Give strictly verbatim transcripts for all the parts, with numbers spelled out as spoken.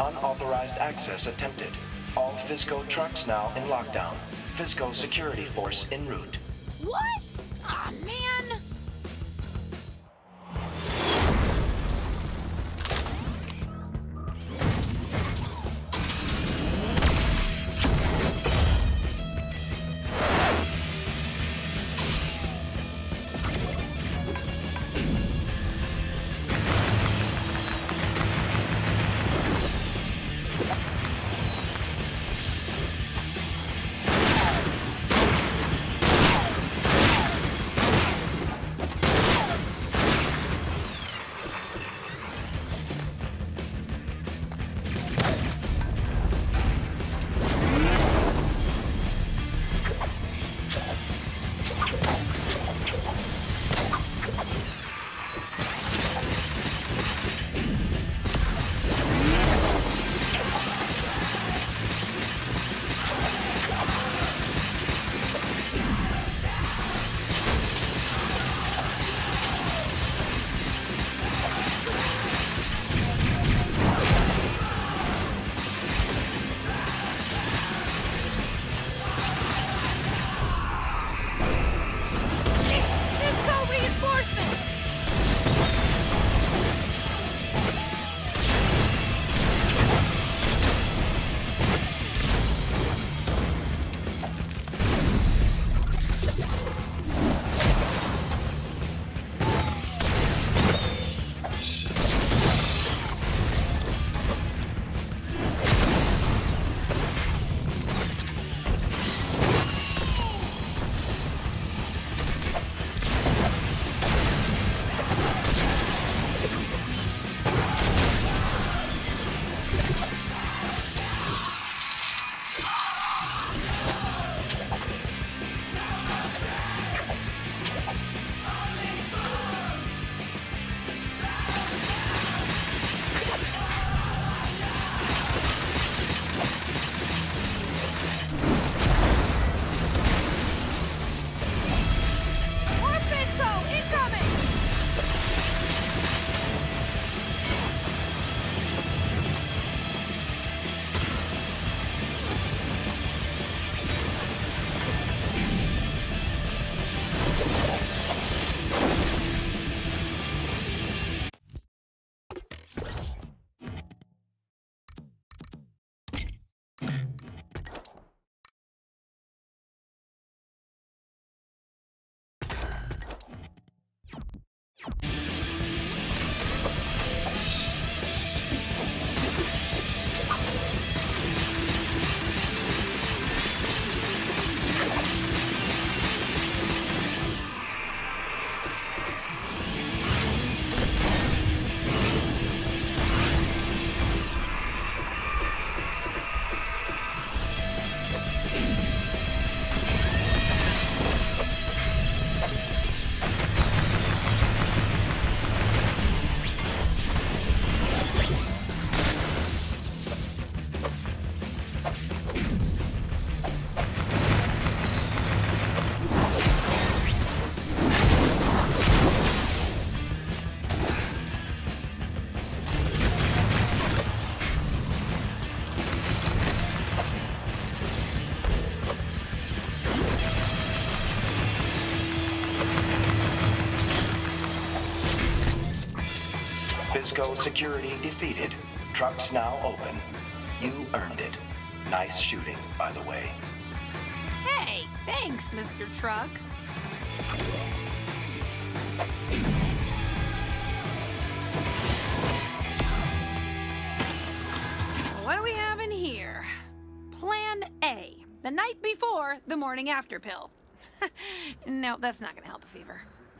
Unauthorized access attempted. All Fisco trucks now in lockdown. Fisco security force en route. What? Aw, man! Fisco security defeated. Trucks now open. You earned it. Nice shooting, by the way. Hey, thanks, Mister Truck. What do we have in here? Plan A. The night before, the morning after pill. No, that's not gonna help a fever.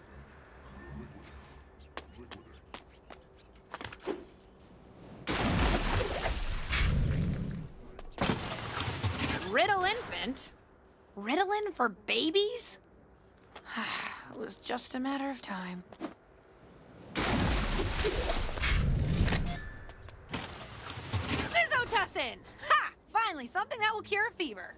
Riddle infant? Ritalin for babies? It was just a matter of time. Zizzotussin! Ha! Finally, something that will cure a fever.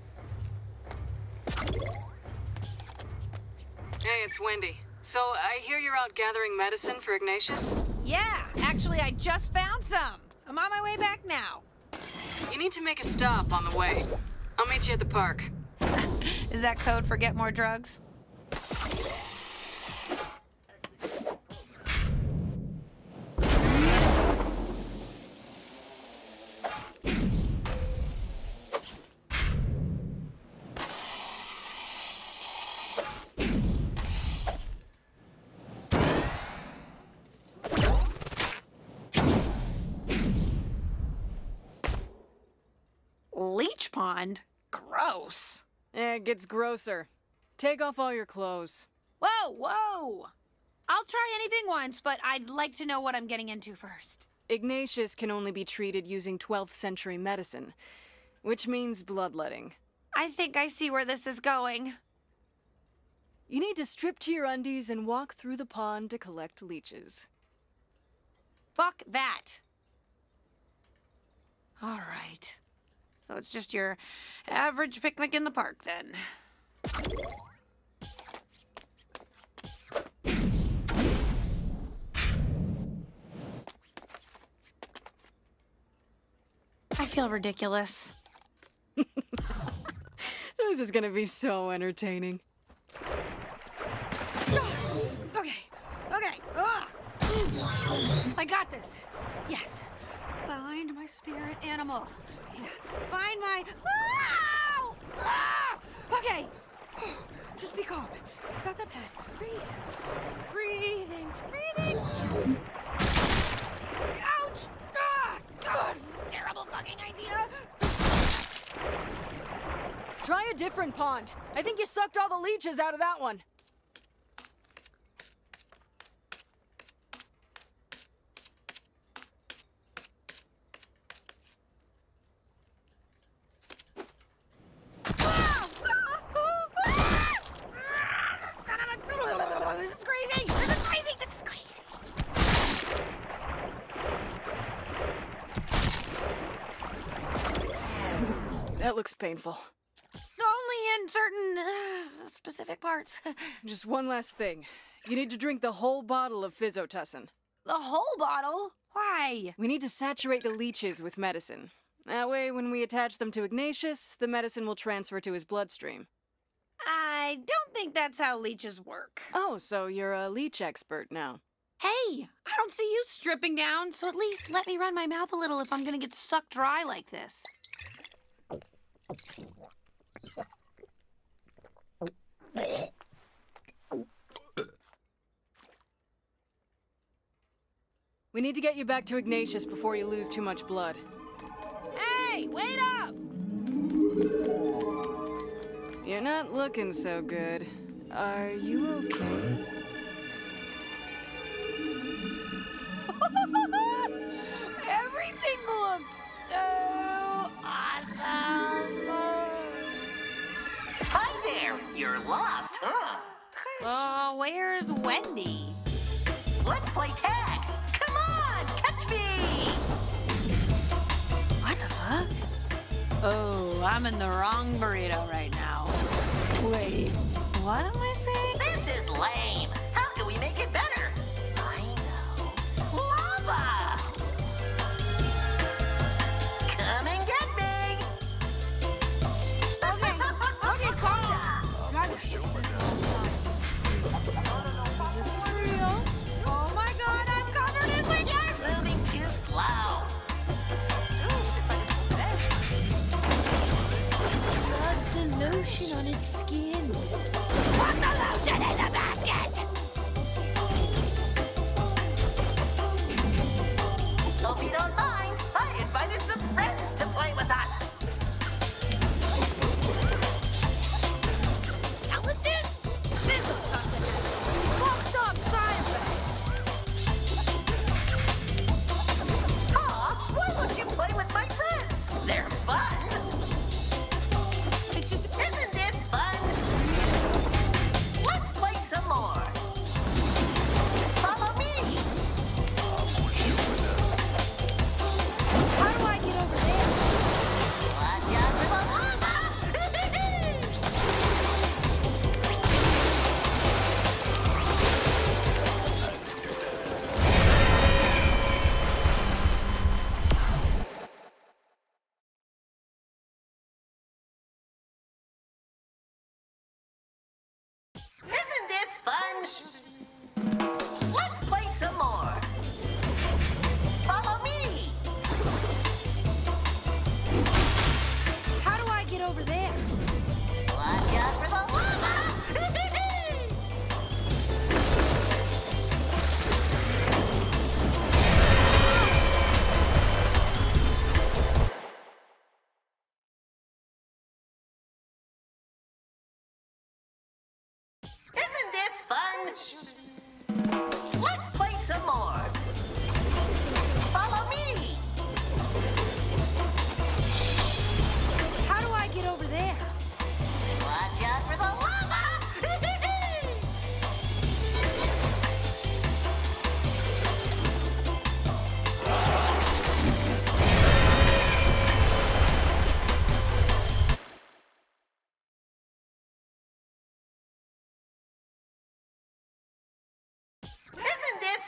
Hey, it's Wendy. So, I hear you're out gathering medicine for Ignatius? Yeah, actually, I just found some. I'm on my way back now. You need to make a stop on the way. I'll meet you at the park. Is that code for get more drugs? Leech pond? Gross. Eh, it gets grosser. Take off all your clothes. Whoa, whoa! I'll try anything once, but I'd like to know what I'm getting into first. Ignatius can only be treated using twelfth century medicine, which means bloodletting. I think I see where this is going. You need to strip to your undies and walk through the pond to collect leeches. Fuck that. All right. So it's just your average picnic in the park, then. I feel ridiculous. This is gonna be so entertaining. Okay, okay. Ugh. I got this. Yes. Find my spirit animal. Yeah. Find my... Ow! Ah! Okay. Just be calm. It's not that bad. Breathe. Breathing. Breathing. Ouch! Ah! God, this is a terrible fucking idea. Try a different pond. I think you sucked all the leeches out of that one. This is crazy! This is crazy! This is crazy! That looks painful. Only in certain uh, specific parts. Just one last thing. You need to drink the whole bottle of Physotussin. The whole bottle? Why? We need to saturate the leeches with medicine. That way, when we attach them to Ignatius, the medicine will transfer to his bloodstream. I don't think that's how leeches work. Oh, so you're a leech expert now. Hey, I don't see you stripping down, so at least let me run my mouth a little if I'm gonna get sucked dry like this. We need to get you back to Ignatius before you lose too much blood. Hey, wait up! You're not looking so good. Are you okay? Everything looks so awesome! Hi there! You're lost, huh? Oh, where's Wendy? Let's play tag! Come on, catch me! What the fuck? Oh, I'm in the wrong burrito right now. Wait, what am I saying? This is lame. How can we make it better? I know. Lava! Come and get me! Okay, okay, calm down. Got it. Oh my god, I'm covered in liquid! You're moving too slow. Rub the lotion on its skin. Put the lotion in the basket!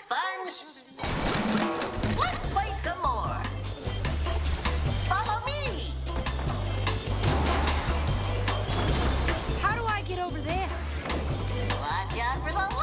fun? Let's play some more. Follow me. How do I get over there? Watch out for the lava.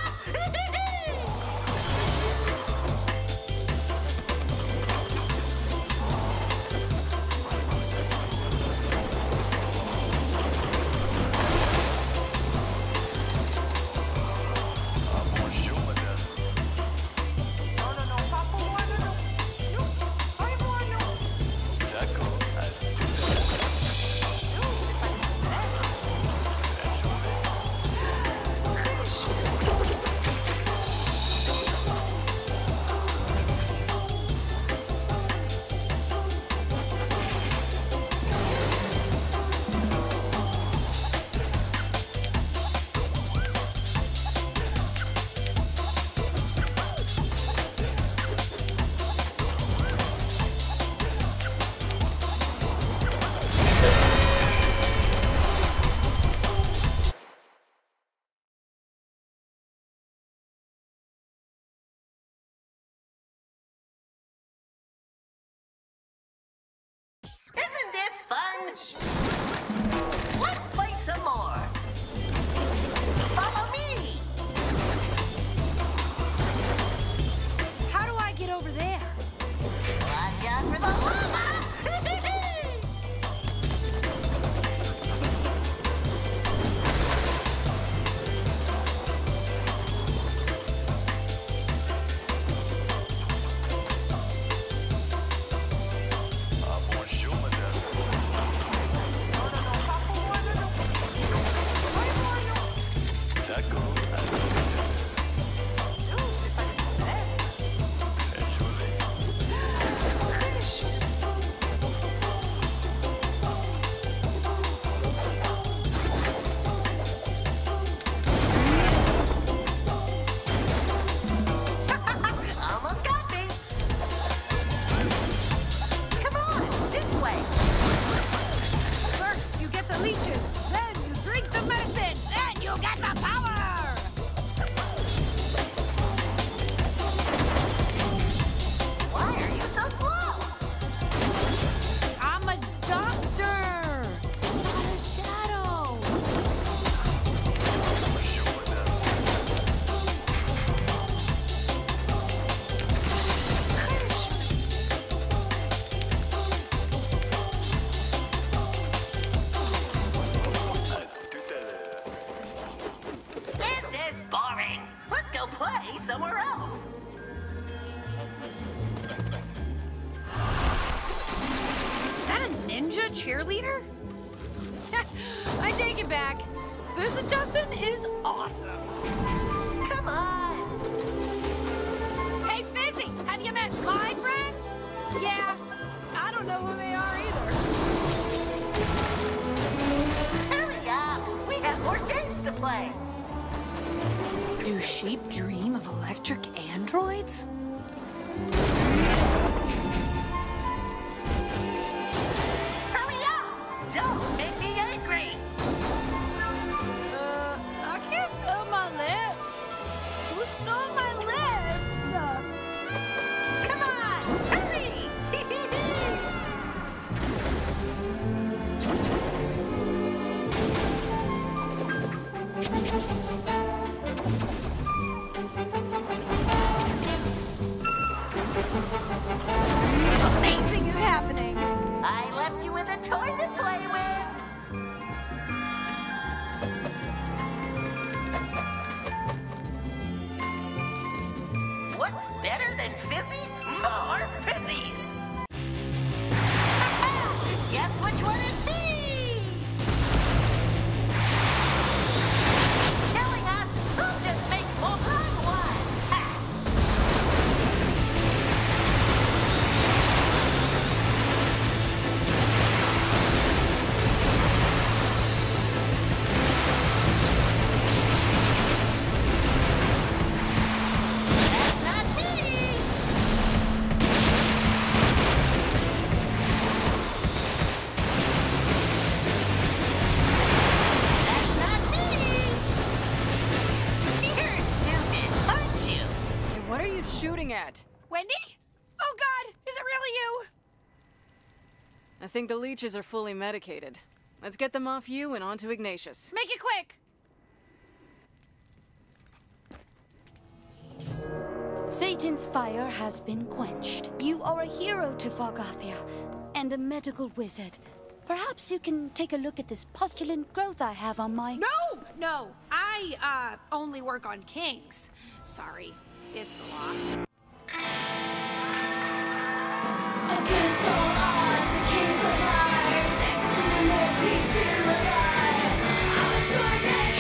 Isn't this fun? Let's play some more. Follow me. How do I get over there? Watch out for the lava. Somewhere else. Is that a ninja cheerleader? I take it back. This Justin is awesome. Come on. Hey, Fizzy, have you met my friends? Yeah, I don't know who they are either. Hurry up. We have more games to play. Do sheep dream of electric androids? Hurry up! Don't make me angry! Uh, I can't feel my lips. Who stole my lips? Uh, Come on, hurry! Amazing is happening. I left you with a toy to play with. What's better than fizzy? More fizzies! Guess which one is me? Killing us will just make more run one. Ha! That's not me! What are you shooting at? Wendy? Oh God, is it really you? I think the leeches are fully medicated. Let's get them off you and onto Ignatius. Make it quick! Satan's fire has been quenched. You are a hero to Fargathia, and a medical wizard. Perhaps you can take a look at this postulant growth I have on my... No! No, I, uh, only work on kings. Sorry, it's the law. Against all odds, the king survived. Thanks to the mercy he did alive. I'm sure that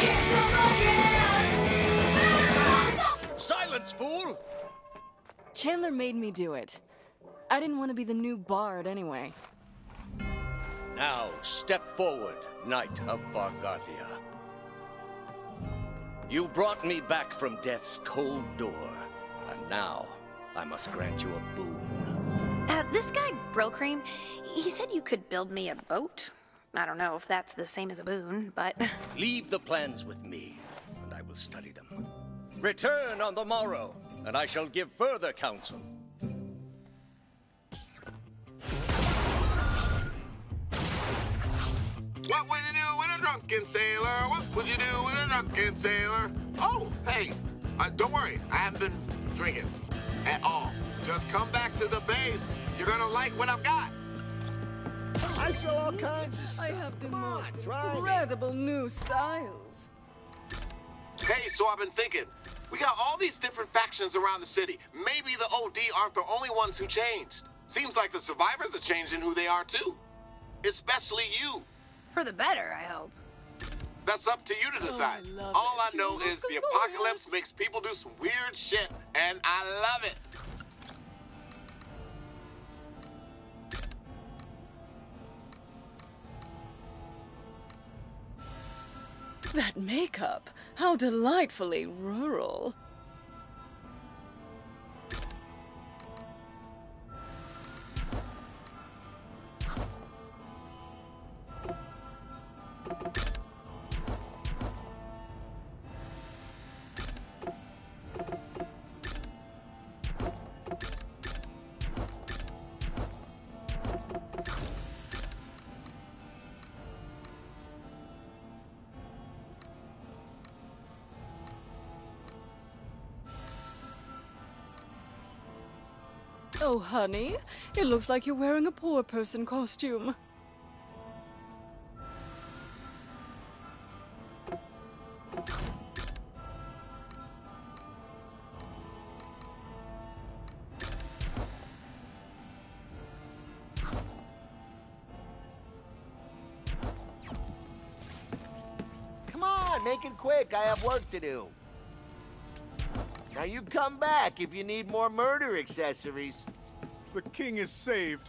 kept the bucket. Silence, fool! Chandler made me do it. I didn't want to be the new bard anyway. Now, step forward, Knight of Fargathia. You brought me back from death's cold door, and now I must grant you a boon. Uh, this guy, Brillcream, he said you could build me a boat. I don't know if that's the same as a boon, but... Leave the plans with me, and I will study them. Return on the morrow, and I shall give further counsel. What would you do with a drunken sailor? What would you do with a drunken sailor? Oh, hey, uh, don't worry. I haven't been drinking at all. Just come back to the base. You're gonna like what I've got. I sell all kinds of stuff. I have the Come on, most try it. incredible new styles. Hey, so I've been thinking. We got all these different factions around the city. Maybe the O D aren't the only ones who changed. Seems like the survivors are changing who they are too. Especially you. For the better, I hope. That's up to you to decide. I love All it. I know is the apocalypse makes people do some weird shit, and I love it. That makeup, how delightfully rural. Oh, honey, it looks like you're wearing a poor person costume. Come on, make it quick. I have work to do. Now you come back if you need more murder accessories. The king is saved.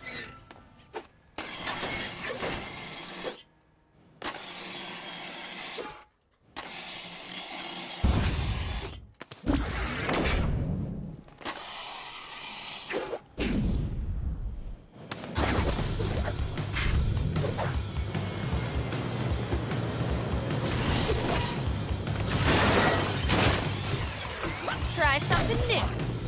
Let's try something new.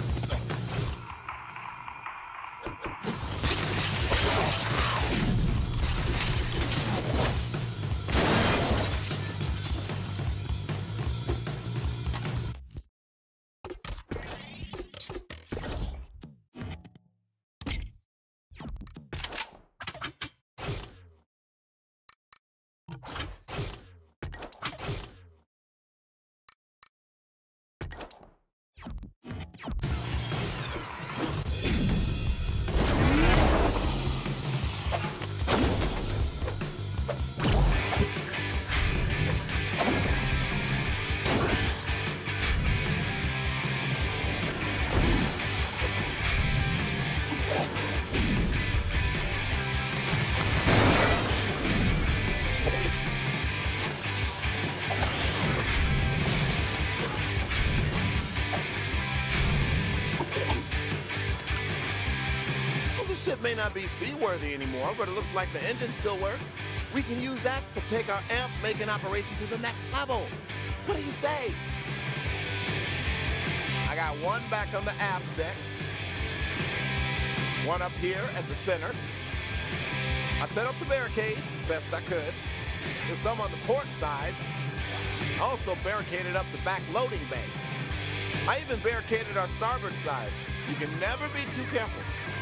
Ship may not be seaworthy anymore, but it looks like the engine still works. We can use that to take our amp-making operation to the next level. What do you say? I got one back on the aft deck, one up here at the center. I set up the barricades best I could. There's some on the port side. I also barricaded up the back loading bay. I even barricaded our starboard side. You can never be too careful.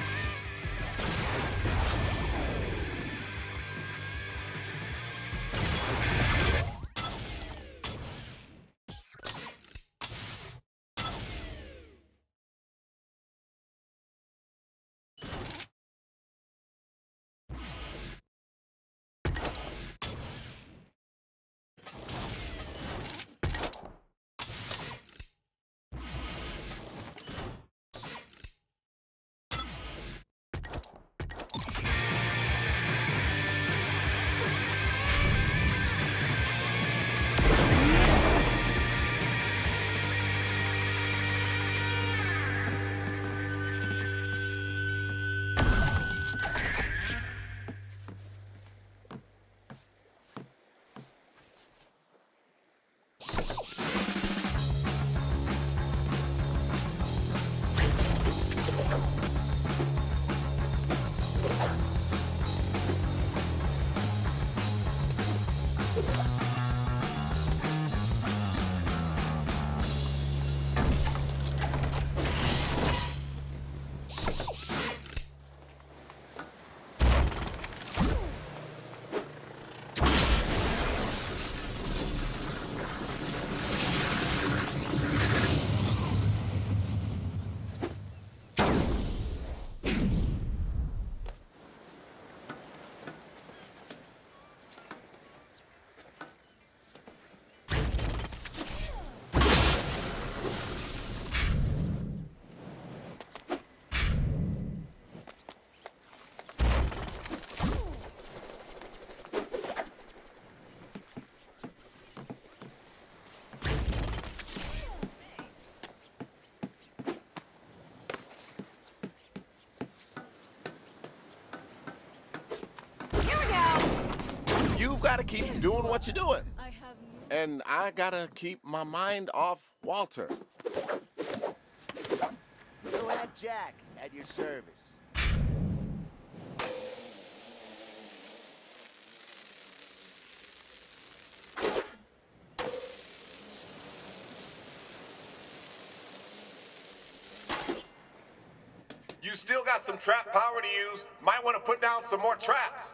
Gotta keep doing what you're doing. I have And I gotta keep my mind off Walter. Go ahead, Jack, at your service. You still got some trap power to use. Might want to put down some more traps.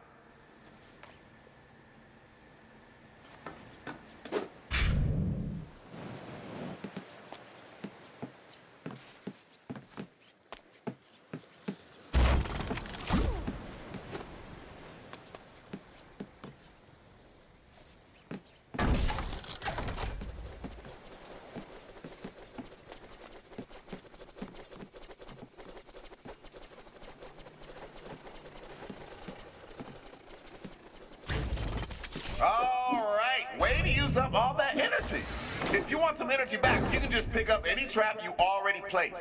All right, way to use up all that energy. If you want some energy back, you can just pick up any trap you already placed.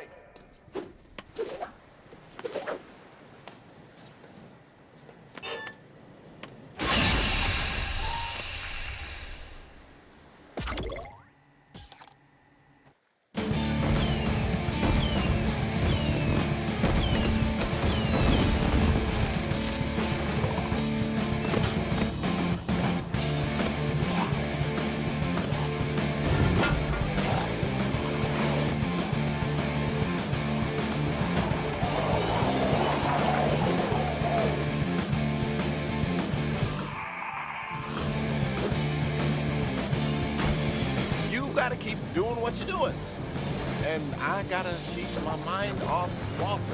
Gotta keep doing what you're doing. And I gotta keep my mind off Walter.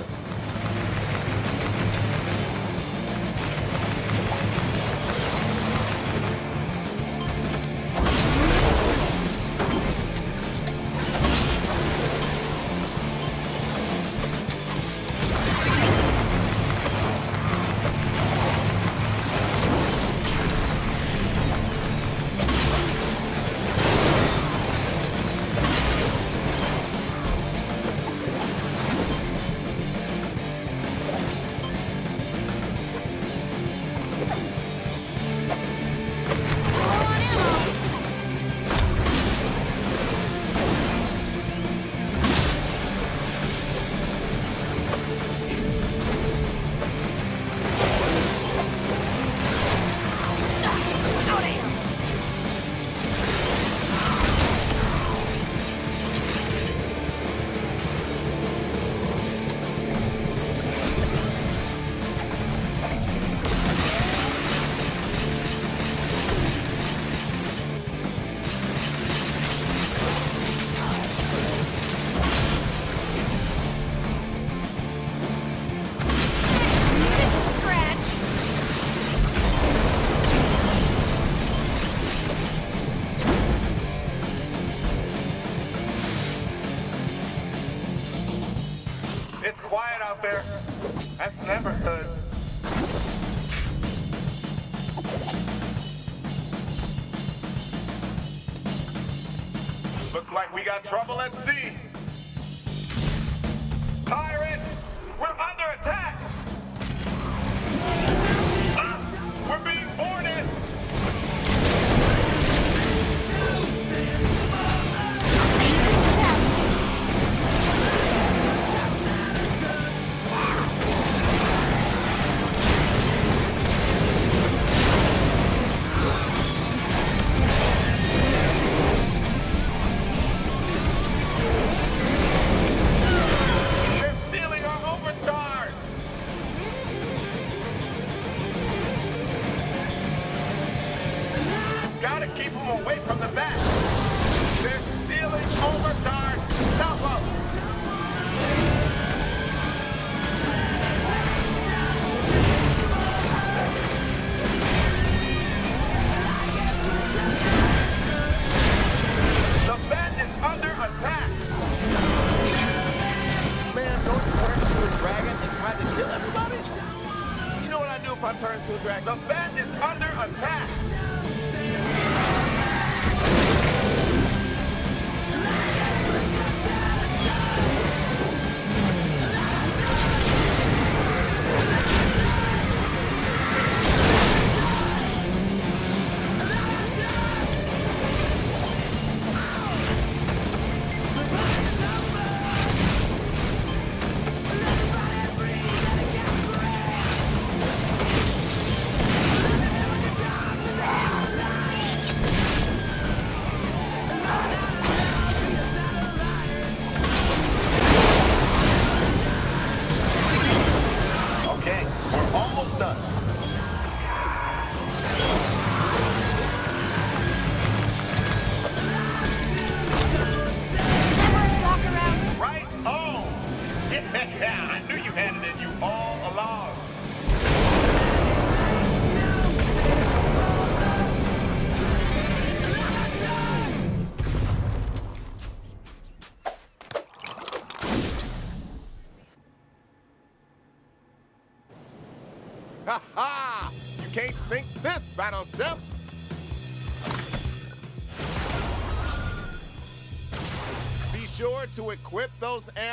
It's quiet out there. That's never good. Looks like we got trouble at sea. Pirates, we're under attack. Ah, we're being boarded. Gotta keep them away from the back. They're stealing Overdrive. Stop them. The band is under attack. Man, don't you turn into a dragon and try to kill everybody? You know what I'd do if I turned into a dragon? The band is under attack. Yeah, I knew you had it in you all along. Ha ha! You can't sink this battleship! Be sure to equip those amp.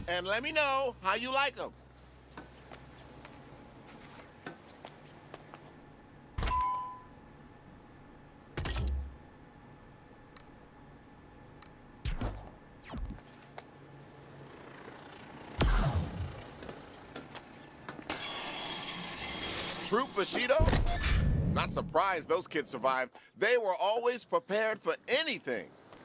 and let me know how you like them. True, Bushido? Not surprised those kids survived. They were always prepared for anything.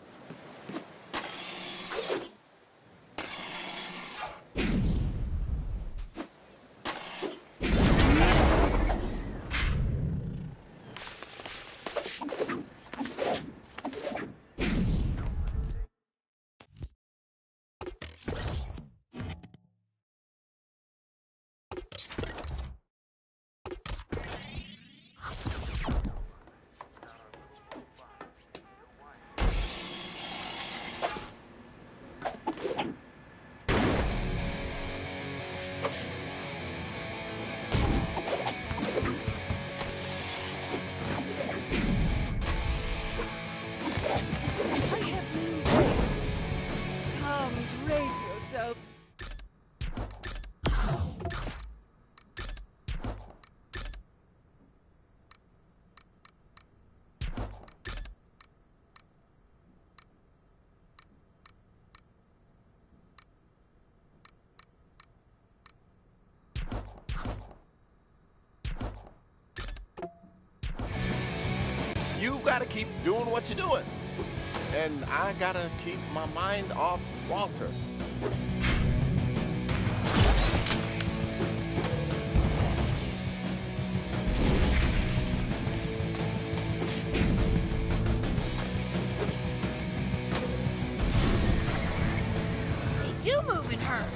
You've got to keep doing what you're doing. And I gotta keep my mind off Walter. They do move in herds.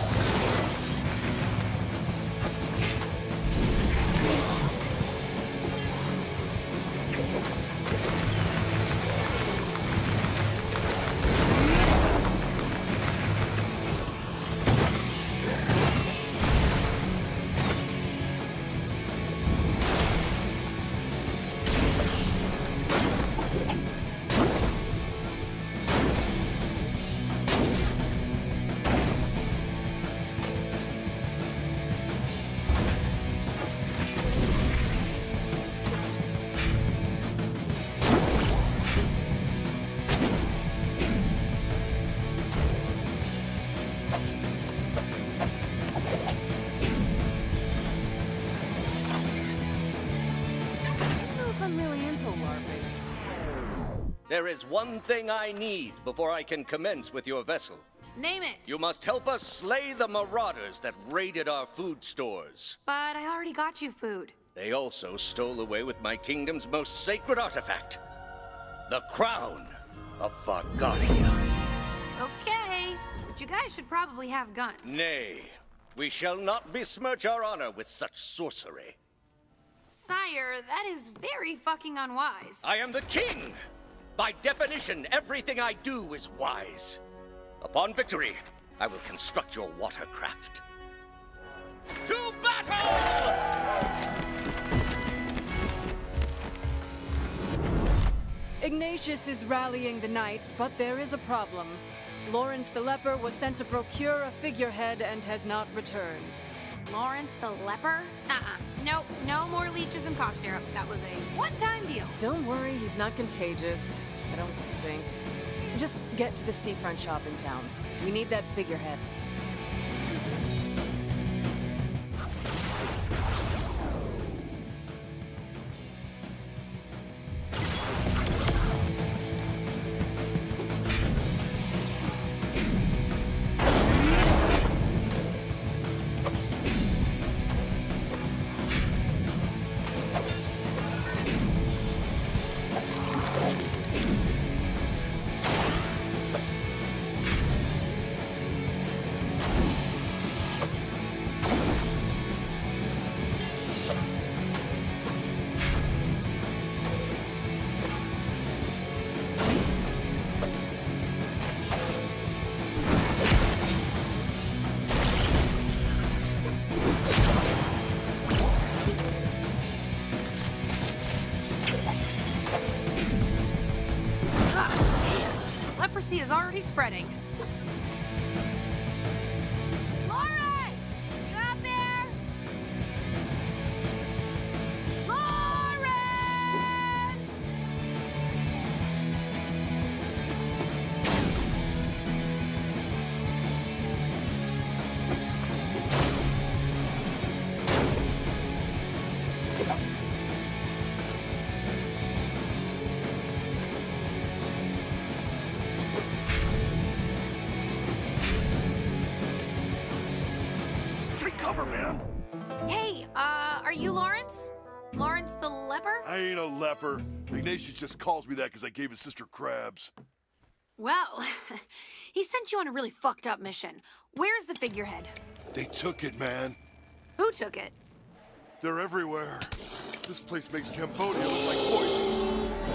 There is one thing I need before I can commence with your vessel. Name it. You must help us slay the marauders that raided our food stores. But I already got you food. They also stole away with my kingdom's most sacred artifact, the crown of Vargaria. Okay, but you guys should probably have guns. Nay, we shall not besmirch our honor with such sorcery. Sire, that is very fucking unwise. I am the king! By definition, everything I do is wise. Upon victory, I will construct your watercraft. To battle! Ignatius is rallying the knights, but there is a problem. Lawrence the Leper was sent to procure a figurehead and has not returned. Lawrence the Leper? Uh-uh. Nope, no more leeches and cough syrup. That was a one-time deal. Don't worry, he's not contagious. I don't think. Just get to the seafront shop in town. We need that figurehead. Leprosy is already spreading. whatever, man. Hey, uh, are you Lawrence? Lawrence the leper? I ain't a leper. Ignatius just calls me that because I gave his sister crabs. Well, he sent you on a really fucked up mission. Where's the figurehead? They took it, man. Who took it? They're everywhere. This place makes Cambodia look like poison.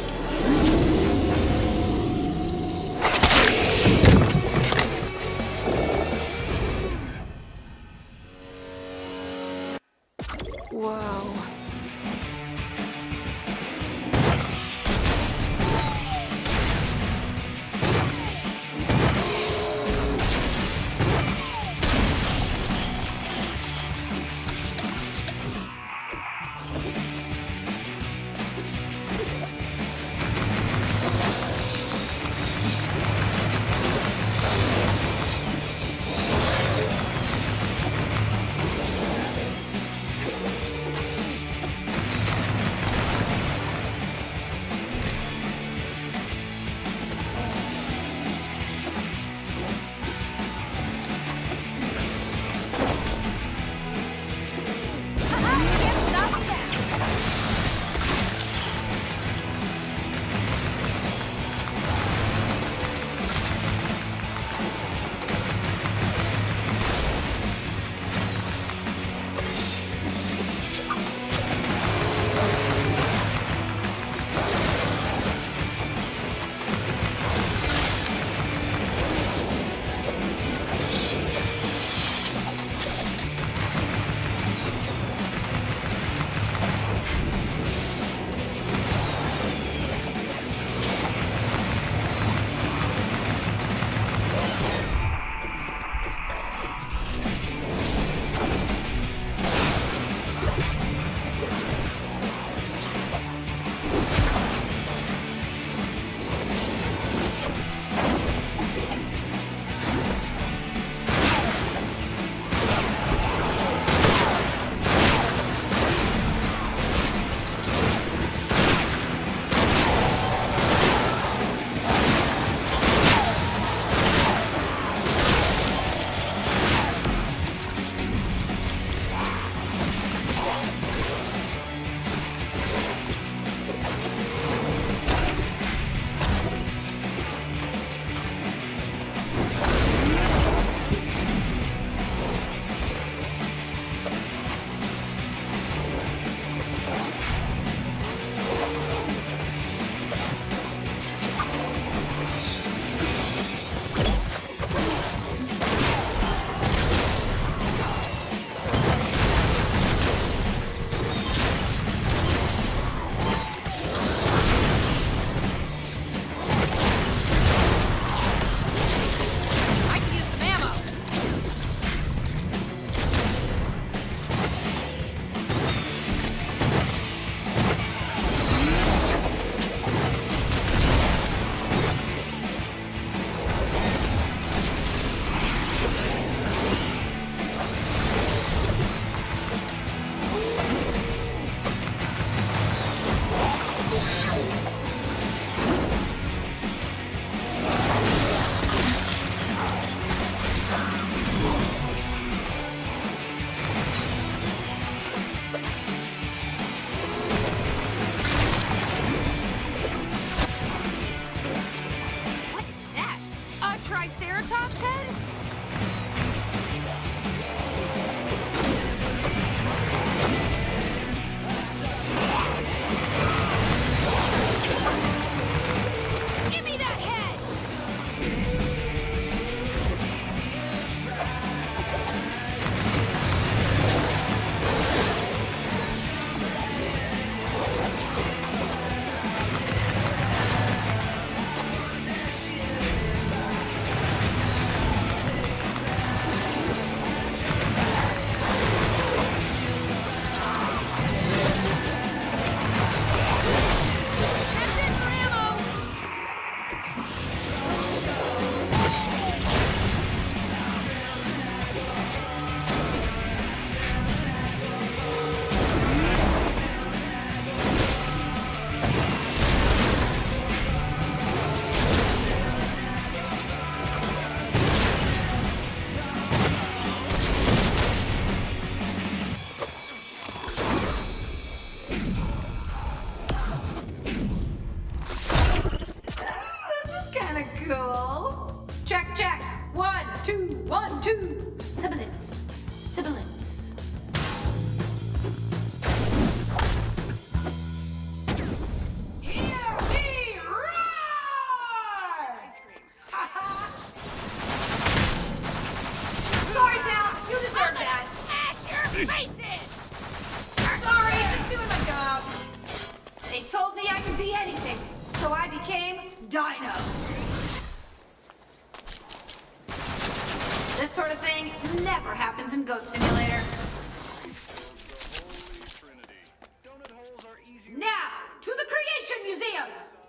Whoa. Kinda cool. Check, check. One, two, one, two. Sibilance. Sibilance. Here we roar! Ha ha! Sorry, pal. You deserve that. Smash your faces! Sorry, just doing my job. They told me I could be anything, so I became Dino. This sort of thing never happens in Goat Simulator. Now, to the Creation Museum!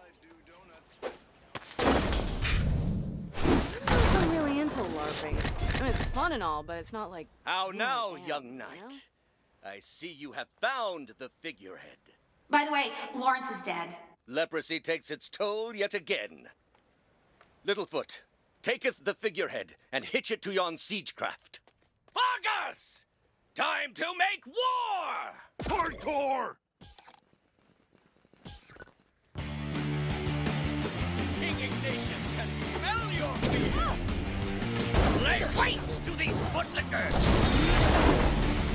I'm not really into LARPing. I mean, it's fun and all, but it's not like... How now, man, young knight? you know? I see you have found the figurehead. By the way, Lawrence is dead. Leprosy takes its toll yet again. Littlefoot, taketh the figurehead and hitch it to yon siegecraft. Vargas! Time to make war! Hardcore! King Ignatius can smell your fear! Lay waste to these footlickers!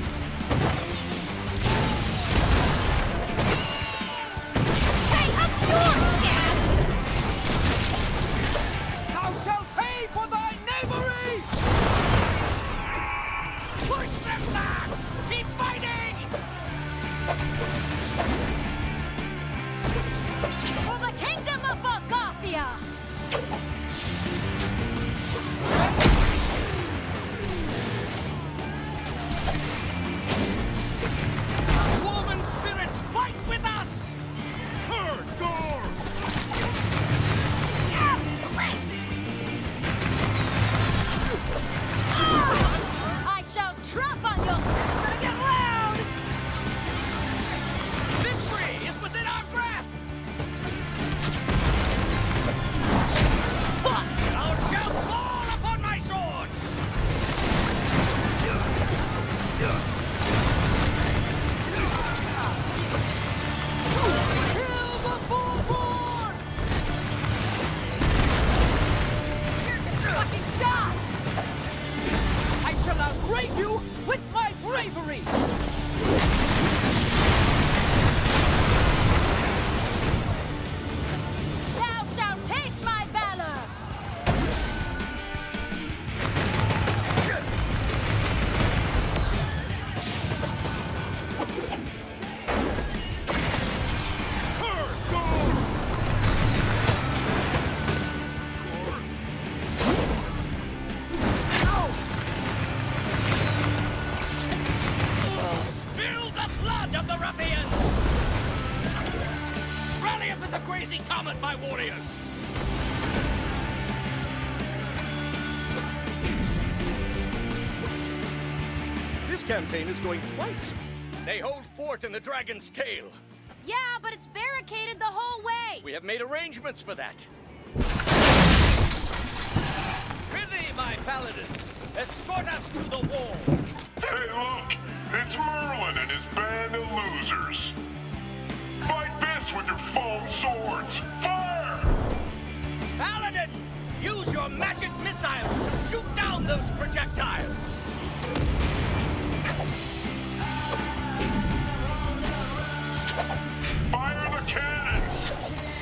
Thou shalt pay for thy knavery! Push them back! Keep fighting! For the kingdom of Volgothia! Woman spirits, fight with us! Hardcore! I shall trump on your... Better get loud! Victory is within our grasp! Thou shalt fall upon my sword! Kill the forward! You're gonna fucking die! I shall outbrave you with my bravery! Thou shalt taste my valor! Spill the blood of the ruffians! Rally up with the crazy comet, my warriors! This campaign is going quite smooth. They hold fort in the Dragon's Tail. Yeah, but it's barricaded the whole way! We have made arrangements for that. Prithee, my paladin, escort us to the wall. Hey, look! It's Merlin and his band of losers. Fight this with your foam swords! Fire! Paladin, use your magic missiles to shoot down those projectiles. Fire the cannons!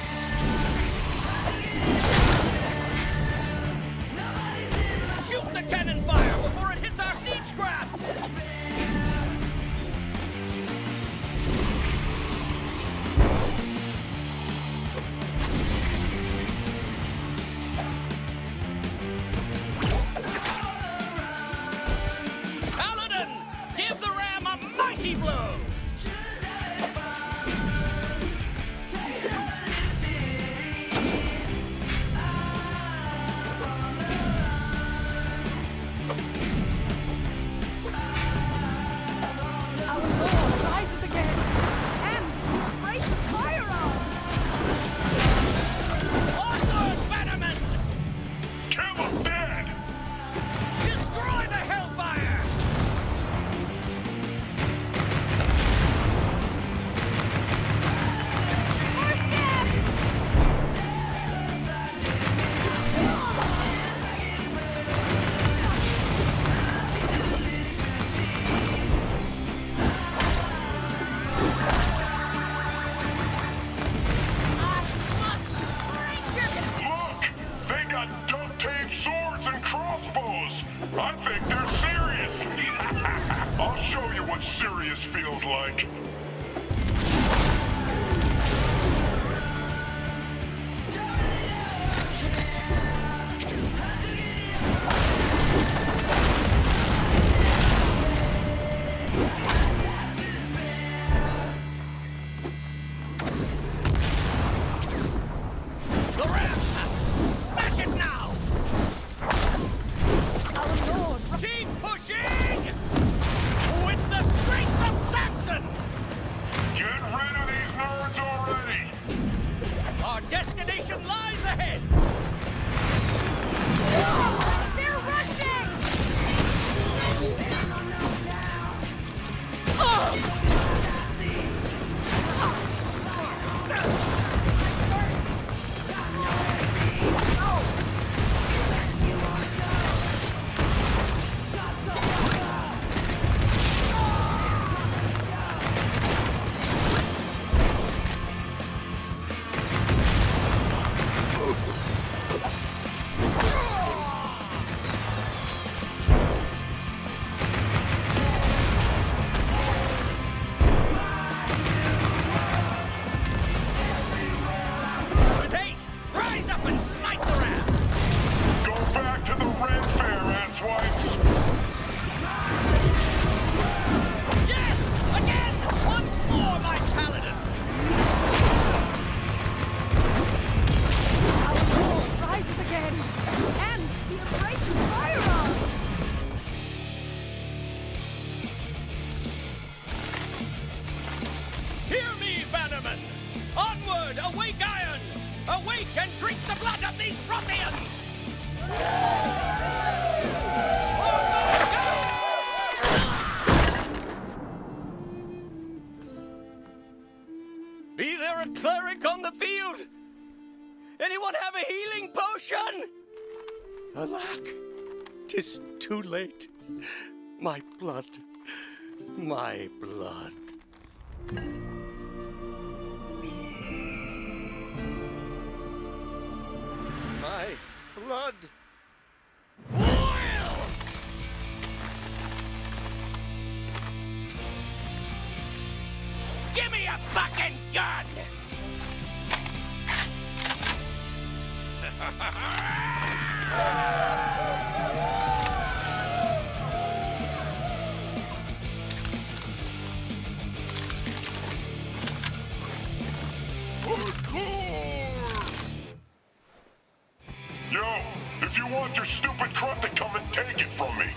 Shoot the cannon fire before it hits our siegecraft! this feels like. Be there a cleric on the field? Anyone have a healing potion? Alack, 'tis too late. My blood, my blood. My blood boils! Give me a fucking gun! Yo, if you want your stupid crap to come and take it from me.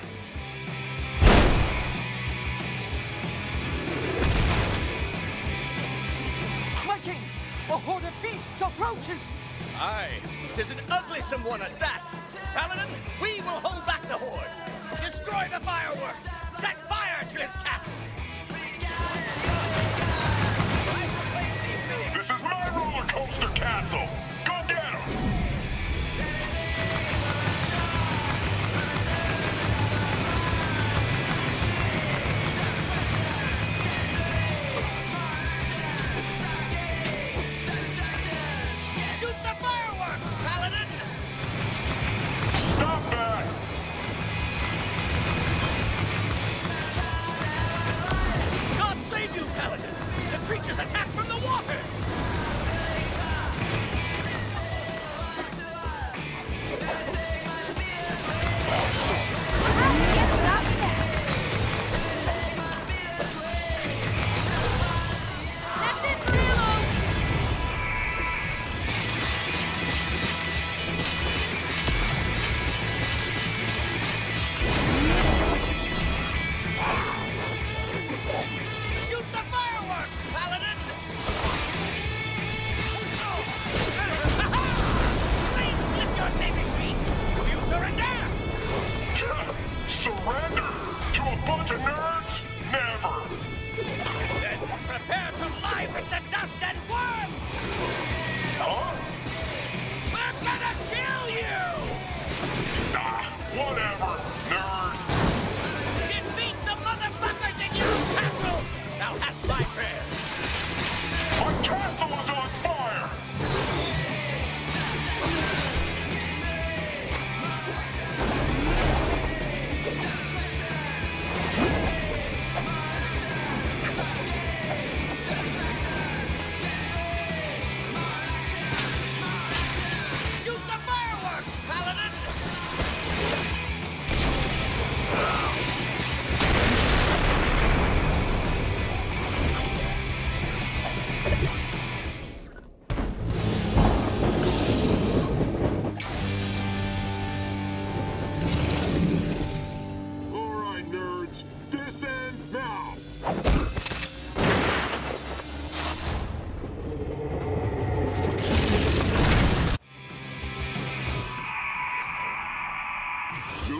My king, a horde of beasts approaches! Aye, 'tis an ugly-some one at that. Paladin, we will hold back the horde. Destroy the fireworks. Set fire to its castle. This is my roller coaster castle. Go get him. Shoot the fireworks, Paladin! Stop that! God save you, Paladin! The creatures attack from the water!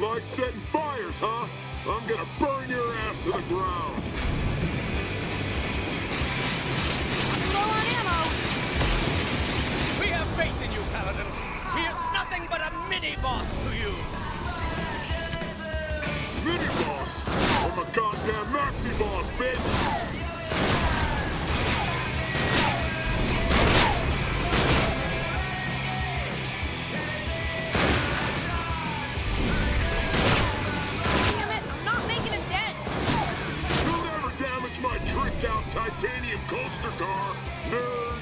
like setting fires, huh? I'm gonna burn your ass to the ground. Low on ammo. We have faith in you, Paladin. He is nothing but a mini-boss to you. Mini-boss? I'm a goddamn maxi-boss, bitch! Titanium coaster car, nerd!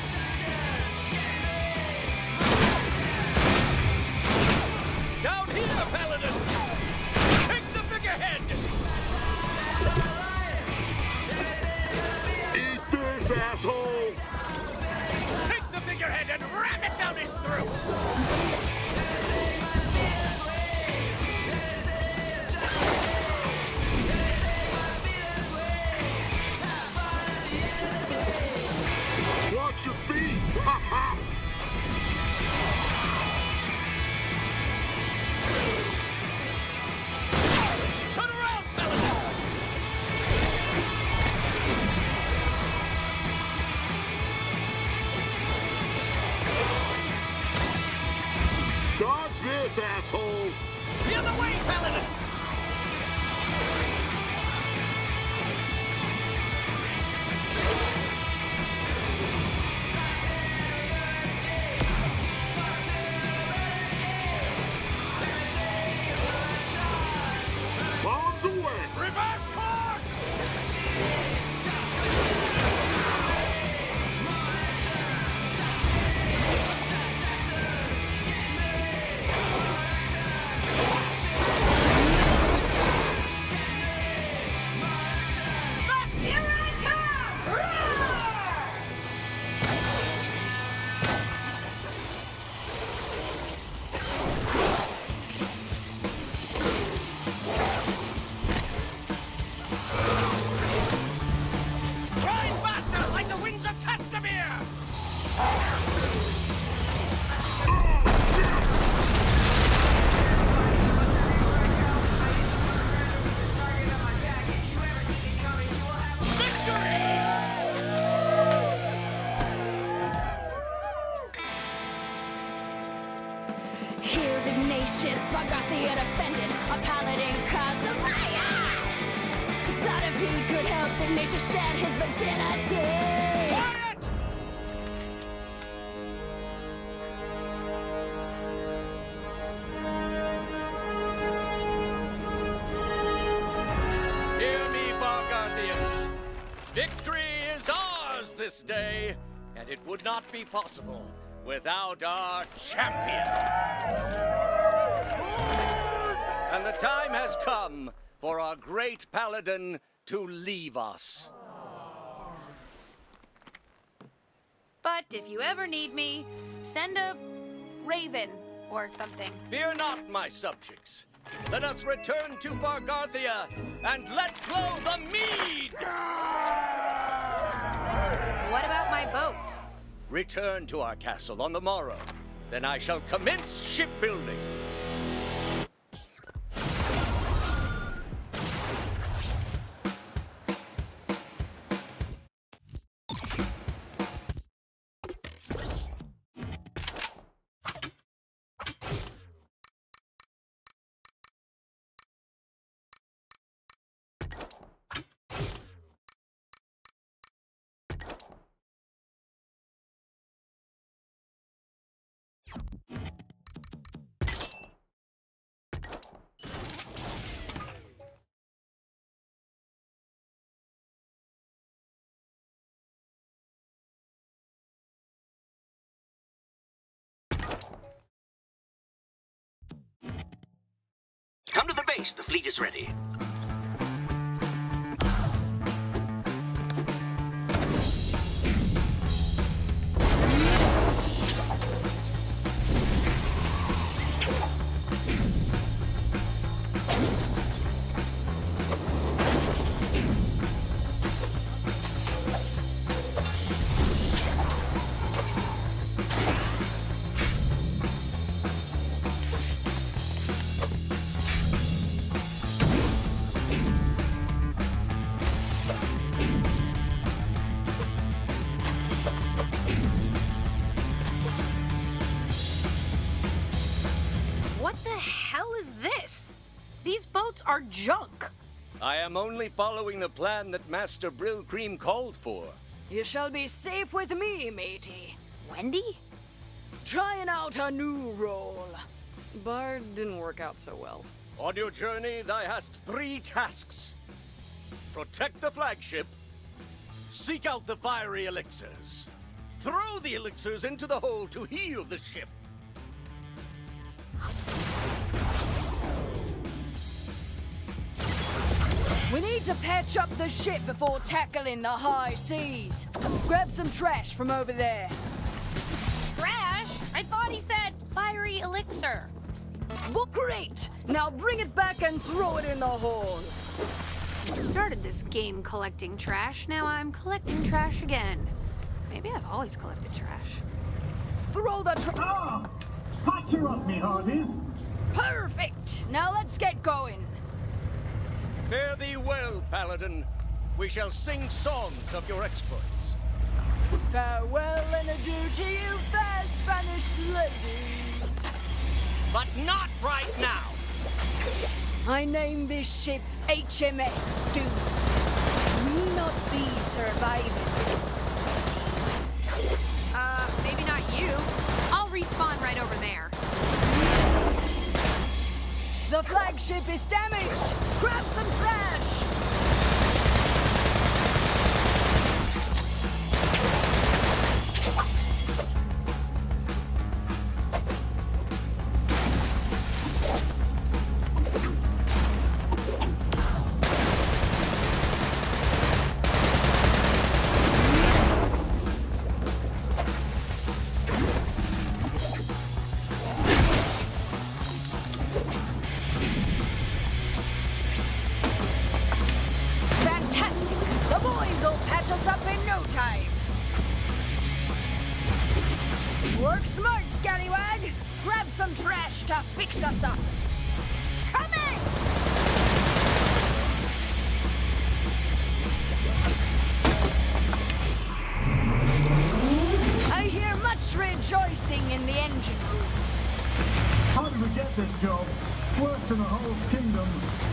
Down here, Paladin! Take the figurehead! Eat this, asshole! Take the figurehead and ram it down his throat! Watch your feet! Ha ha! Turn around, Paladin! Dodge this, asshole! The other way, Paladin! Bombs away! Reverse course! But here I come! Grind faster like the winds of Castamere! Healed Ignatius, Bargothia defended, a paladin caused a fire! Thought if he could help Ignatius shed his virginity! Quiet! Hear me, Bargothians. Victory is ours this day, and it would not be possible without our champion. And the time has come for our great paladin to leave us. But if you ever need me, send a raven or something. Fear not, my subjects. Let us return to Bargarthia and let flow the mead! What about my boat? Return to our castle on the morrow. Then I shall commence shipbuilding. Come to the base. The fleet is ready. What the hell is this? These boats are junk. I am only following the plan that Master Brillcream called for. You shall be safe with me, matey. Wendy? Trying out a new role. Bard didn't work out so well. On your journey, thou hast three tasks. Protect the flagship, seek out the fiery elixirs, throw the elixirs into the hole to heal the ship. We need to patch up the ship before tackling the high seas. Grab some trash from over there. Trash? I thought he said fiery elixir. Well, great! Now bring it back and throw it in the hole. I started this game collecting trash, now I'm collecting trash again. Maybe I've always collected trash. Throw the trash. Ah! Patch her up, me hearties. Perfect! Now let's get going. Fare thee well, Paladin. We shall sing songs of your exploits. Farewell and adieu to you, fair Spanish ladies. But not right now. I name this ship H M S Doom. Will not be surviving this. Uh, maybe not you. I'll respawn right over there. The flagship is damaged! Grab some trash! Work smart, scallywag! Grab some trash to fix us up! Coming! I hear much rejoicing in the engine room. How did we get this job? Worse than the whole kingdom.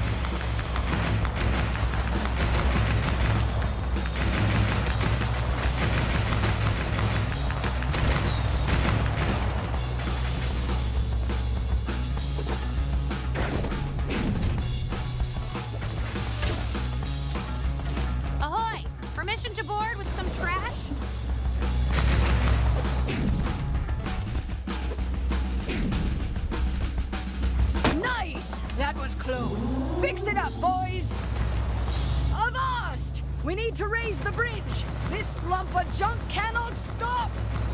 Permission to board with some trash? Nice! That was close. Fix it up, boys! Avast! We need to raise the bridge! This lump of junk cannot stop!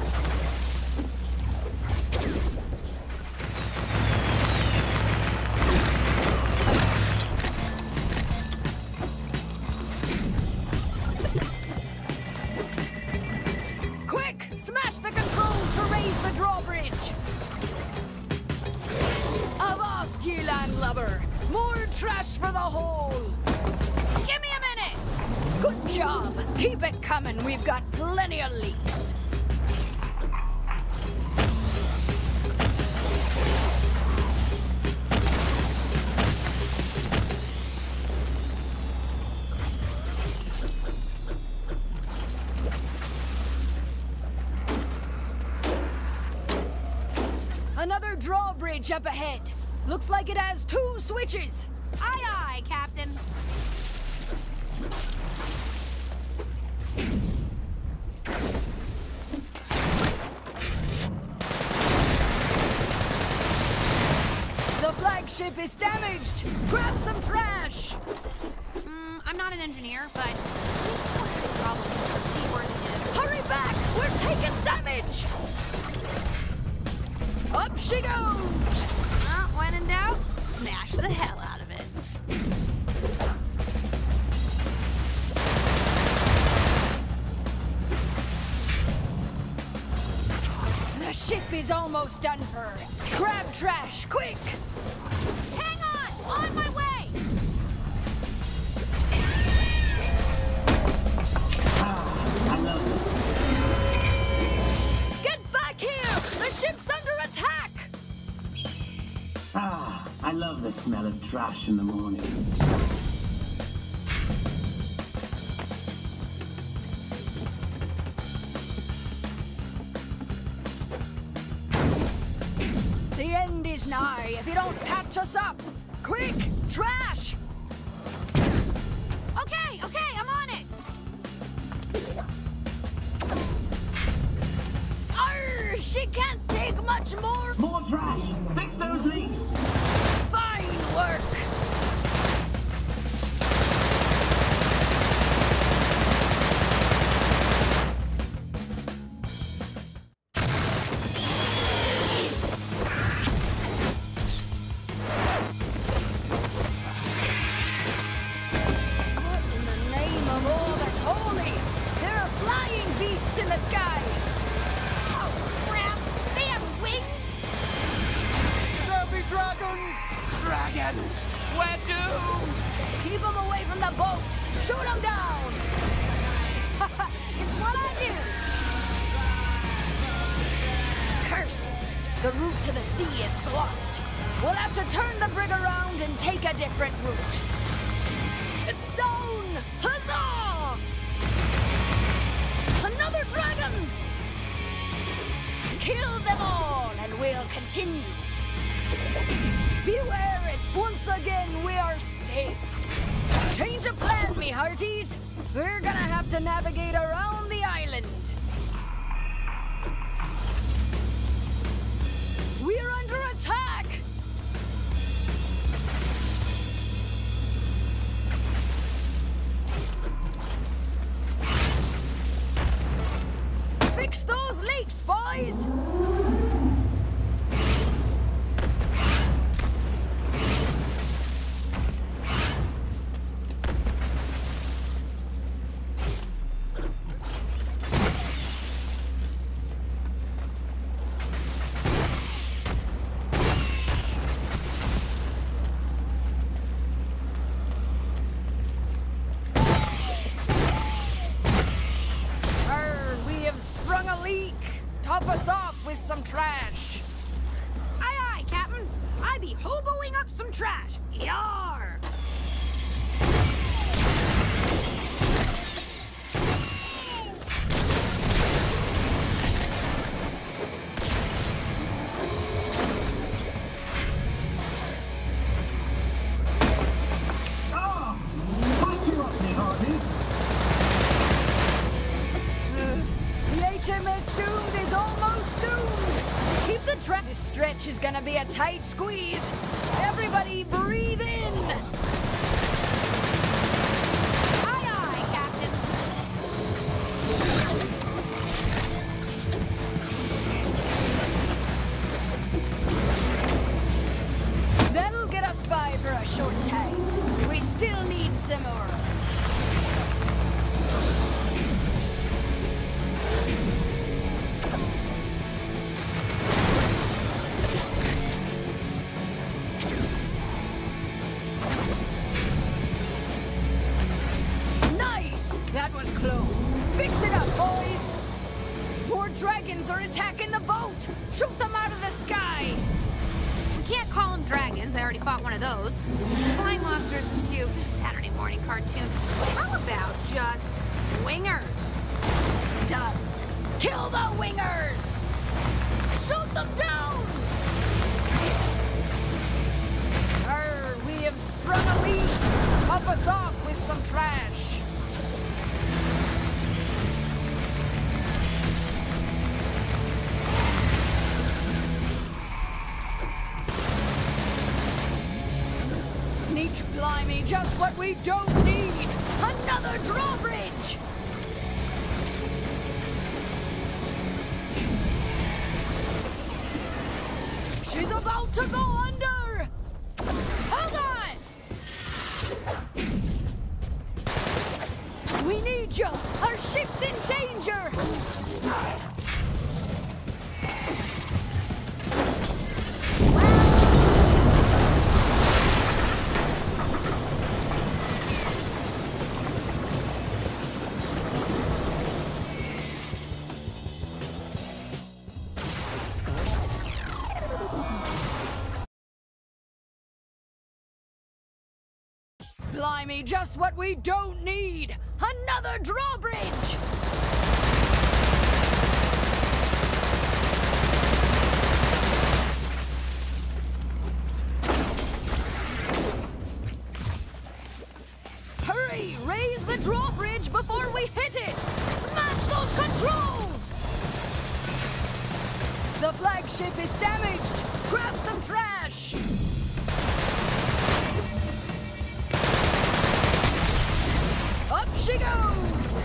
Smash the controls to raise the drawbridge! Avast, ye landlubber! More trash for the hole! Give me a minute! Good job! Keep it coming, we've got plenty of leaks. Another drawbridge up ahead. Looks like it has two switches. Aye, aye, Captain. The flagship is damaged. Grab some trash. Mm, I'm not an engineer, but problem seaworthiness. Hurry back! We're taking damage. Up she goes! Uh, when in doubt, smash the hell out of it. The ship is almost done for. Grab trash, quick! Hang on! On my way! Ah, I love it. Get back here! The ship's under attack! Ah, I love the smell of trash in the morning. The end is nigh if you don't patch us up. Quick, trash! Okay, okay, I'm on it. Arr, she can't take much more. More trash! Fix those leaks! Fine work! What in the name of all that's holy? There are flying beasts in the sky! Oh, crap. They have wings. There be dragons! Dragons! We're doomed! Keep them away from the boat! Shoot them down! It's what I do. Curses! The route to the sea is blocked. We'll have to turn the brig around and take a different route. It's down! Huzzah! Another dragon! Kill them all and we'll continue. Beware it! Once again, we are safe. Change of plan, me hearties. We're gonna have to navigate around the island. We're under attack! Fix those leaks, boys! Arr, we have sprung a leak. Top us off with some trash. Aye, aye, Captain. I be hoboing up some trash. Yar! Ah! Patch you up, me hearties! The H M S Doomed is almost doomed. Keep the track. This stretch is gonna be a tight squeeze. Everybody breathe in. Aye, aye, Captain. That'll get us by for a short time. We still need some more. Nice! That was close. Fix it up, boys! More dragons are attacking the boat! Shoot them out of the sky! We can't call them dragons. I already fought one of those. Flying monsters is too Saturday morning cartoon. How about just wingers? Done. Kill the wingers! Shoot them down! Arr, we have sprung a leak. Top us off with some trash. Neat blimey, just what we don't need! Another drawbridge! She's about to go under! Hold on! We need you! Our ship's in danger! Blimey, just what we don't need! Another drawbridge! Hurry! Raise the drawbridge before we hit it! Smash those controls! The flagship is damaged! Grab some trash! Up she goes!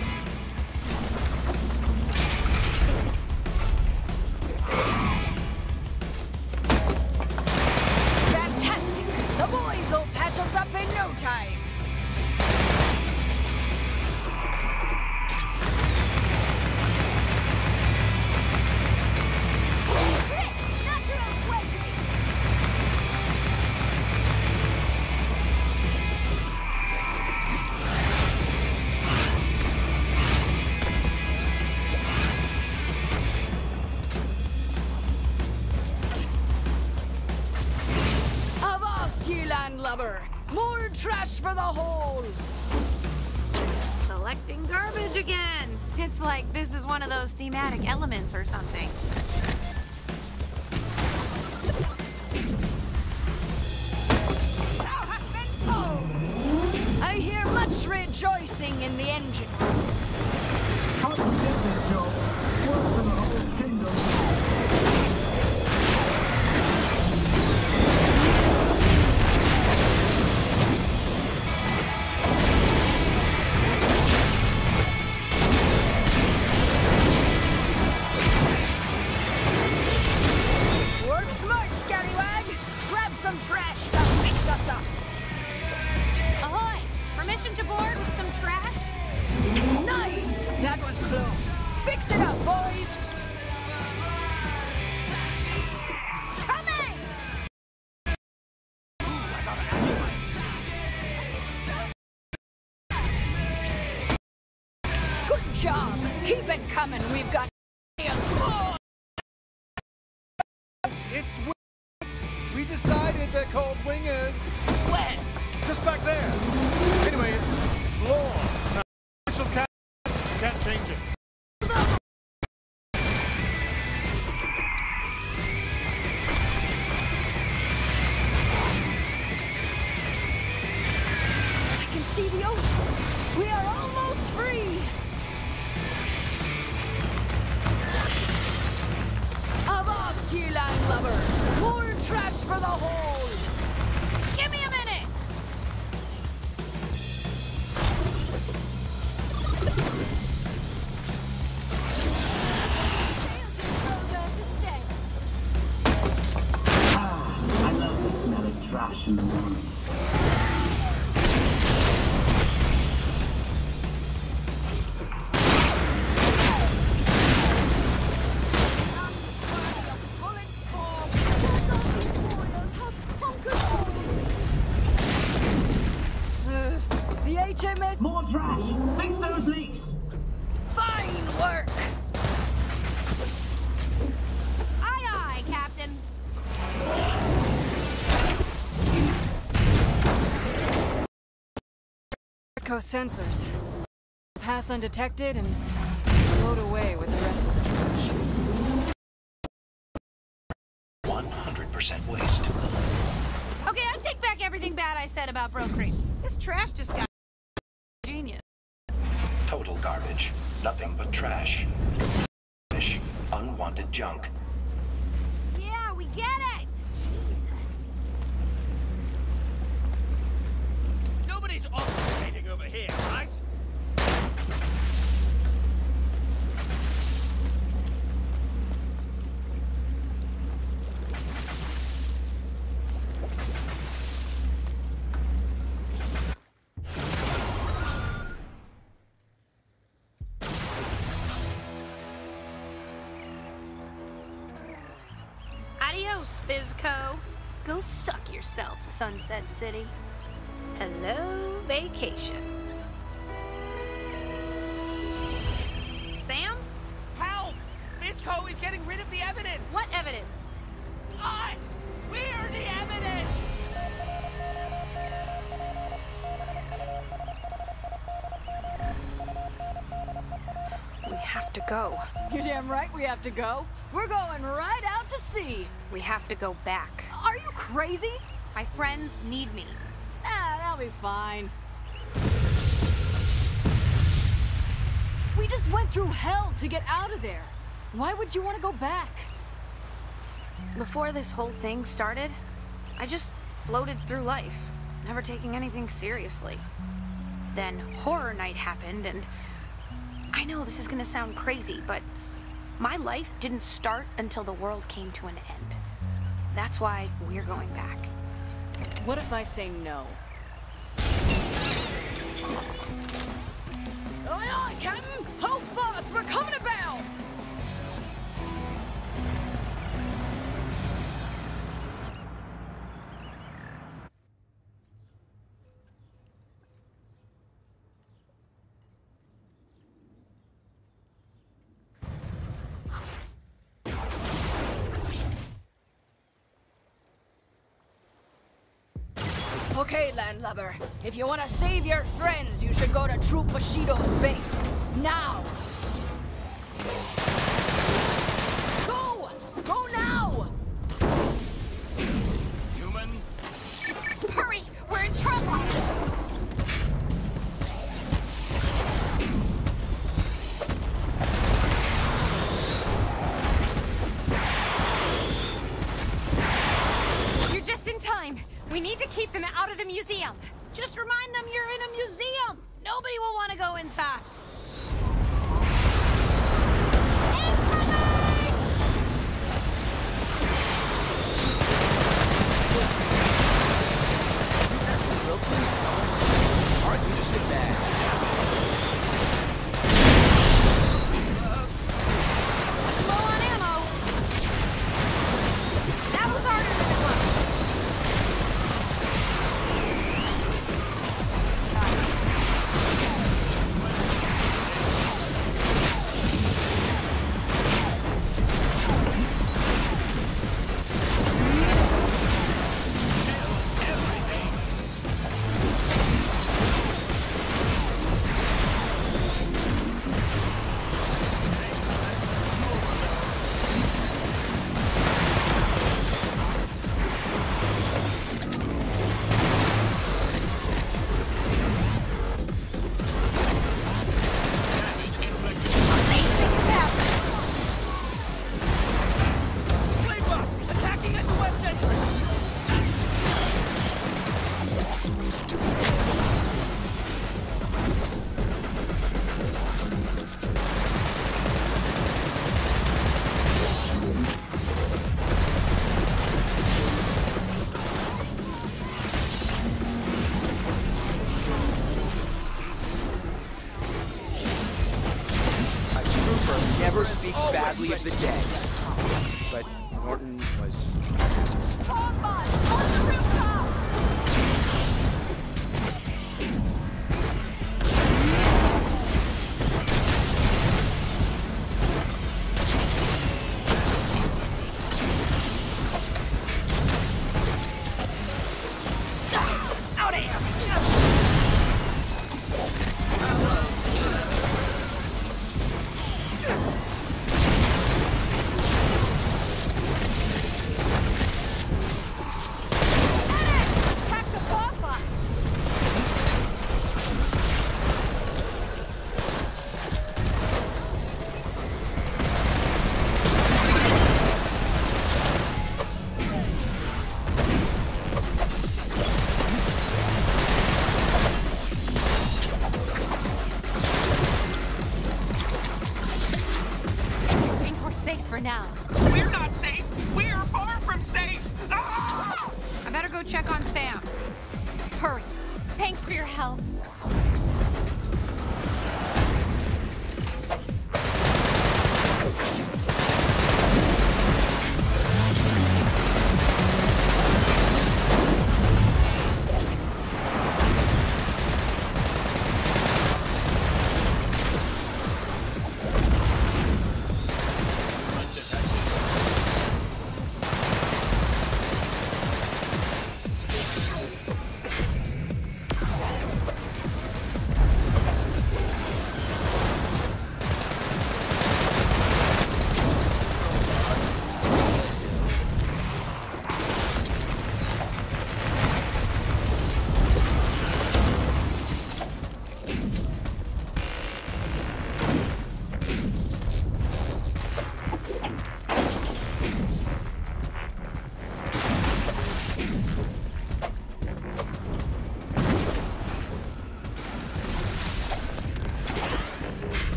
Fantastic! The boys will patch us up in no time! Landlubber! More trash for the hole! Collecting garbage again! It's like this is one of those thematic elements or something. Thou hast been pulled! I hear much rejoicing in the engine room. How did you get this job? Worse than the whole kingdom. Fix it up, boys! Coming! Good job! Keep it coming, we've got... It's wingers! We decided they're called wingers! When? Just back there! Anyway, it's law. Now, official cat can't change it. See the ocean. We are almost free. Avast, ye landlubber. More trash for the hold. Give me a minute. Ah, I love the smell of trash in the morning. More trash! Fix those leaks! Fine work! Aye, aye, Captain. Coast sensors. Pass undetected and float away with the rest of the trash. one hundred percent waste. Okay, I take back everything bad I said about Bro Creek. This trash just got genius. Total garbage. Nothing but trash. Fish. Unwanted junk. Yeah, we get it! Jesus. Nobody's operating over here, right? Adios, Fizco. Go suck yourself, Sunset City. Hello, vacation. Sam? Help! Fizco is getting rid of the evidence! What evidence? Us! We're the evidence! to go. You're damn right we have to go. We're going right out to sea. We have to go back. Are you crazy? My friends need me. Ah, that'll be fine. We just went through hell to get out of there. Why would you want to go back? Before this whole thing started, I just floated through life, never taking anything seriously. Then Horror Night happened, and I know this is gonna sound crazy, but my life didn't start until the world came to an end. That's why we're going back. What if I say no? Aye, aye, Captain! Hold fast! We're coming about! Okay, landlubber. If you want to save your friends, you should go to Troop Bushido's base. Now! Go! Go now! Human? Hurry! We're in trouble! You're just in time. We need to keep them out of the museum. Just remind them you're in a museum. Nobody will want to go inside. Aren't you just sit back? Low on ammo. That was harder than it was. Never speaks badly of the dead. But Norton was... Bombas! On the rooftop! Out of here! For now. We're not safe. We're far from safe. Ah! I better go check on Sam. Hurry. Thanks for your help.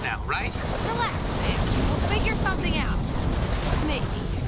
now, right? Relax, Sam. We'll figure something out. Maybe.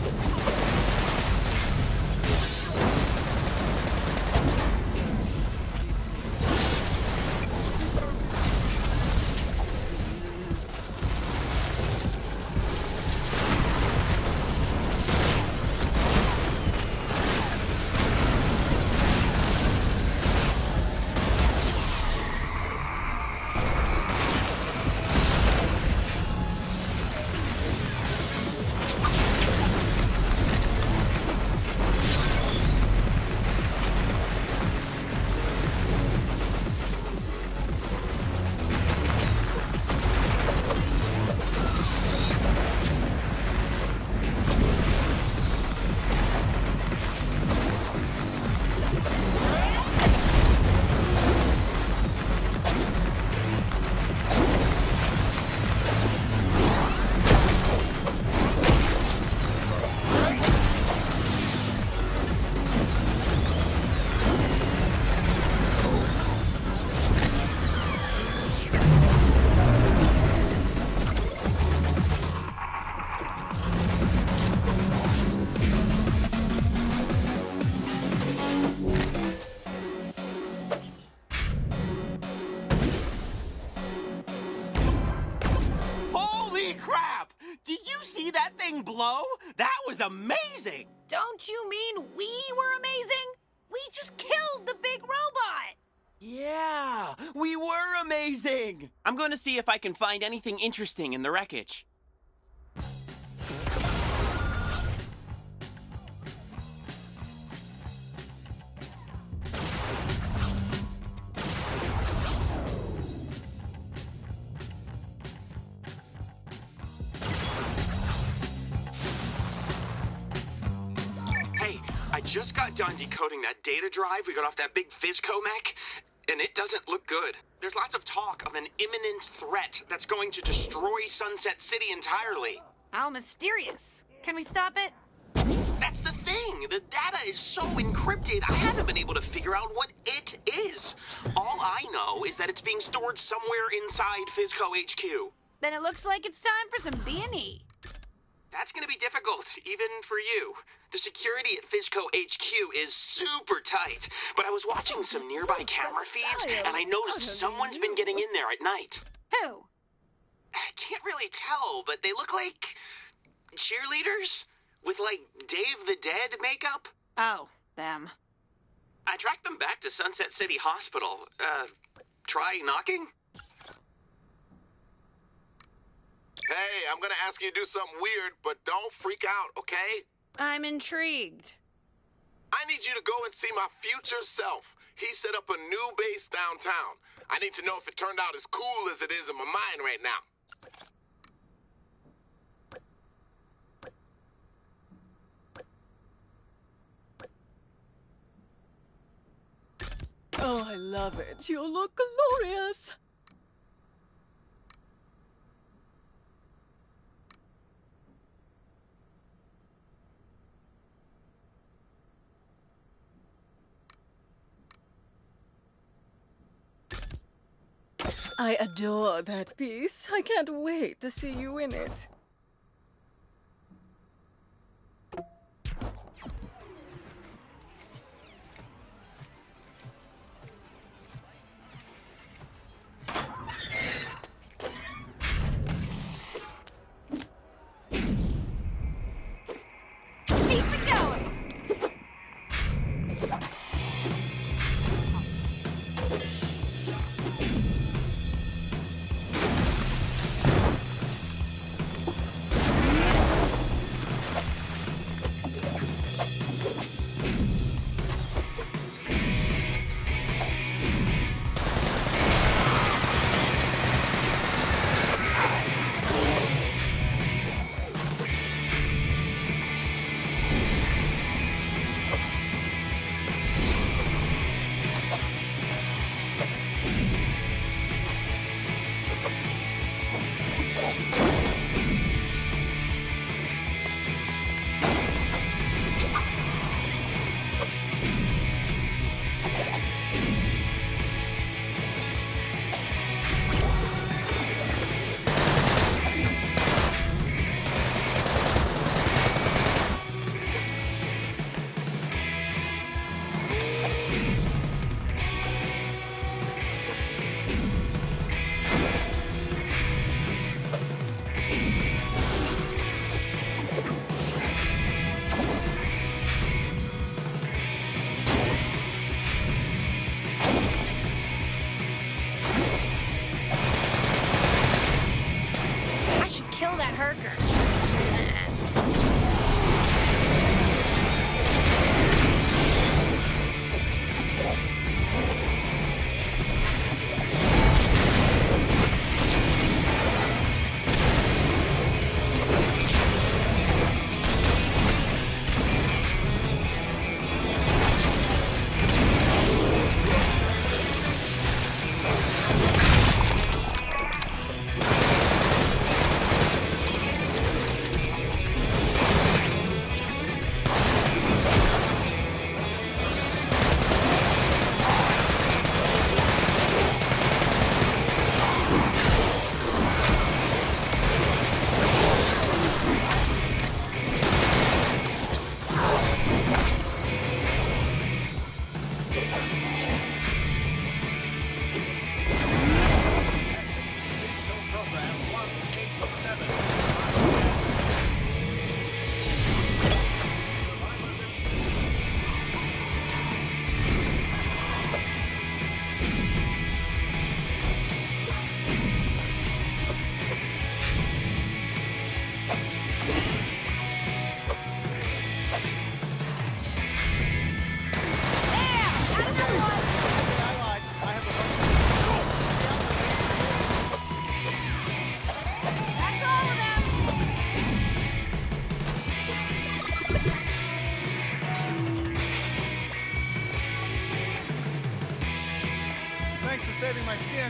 Blow? That was amazing! Don't you mean we were amazing? We just killed the big robot! Yeah, we were amazing! I'm going to see if I can find anything interesting in the wreckage. I just got done decoding that data drive we got off that big Fizco mech, and it doesn't look good. There's lots of talk of an imminent threat that's going to destroy Sunset City entirely. How mysterious. Can we stop it? That's the thing. The data is so encrypted, I haven't been able to figure out what it is. All I know is that it's being stored somewhere inside Fizco H Q. Then it looks like it's time for some B and E. That's gonna be difficult, even for you. The security at Fizco H Q is super tight, but I was watching some nearby camera feeds, and I noticed someone's been getting in there at night. Who? I can't really tell, but they look like cheerleaders with, like, Dave the Dead makeup. Oh, them. I tracked them back to Sunset City Hospital. Uh, try knocking? Hey, I'm gonna ask you to do something weird, but don't freak out, okay? I'm intrigued. I need you to go and see my future self. He set up a new base downtown. I need to know if it turned out as cool as it is in my mind right now. Oh, I love it. You look glorious. I adore that piece. I can't wait to see you in it. herker. Saving my skin.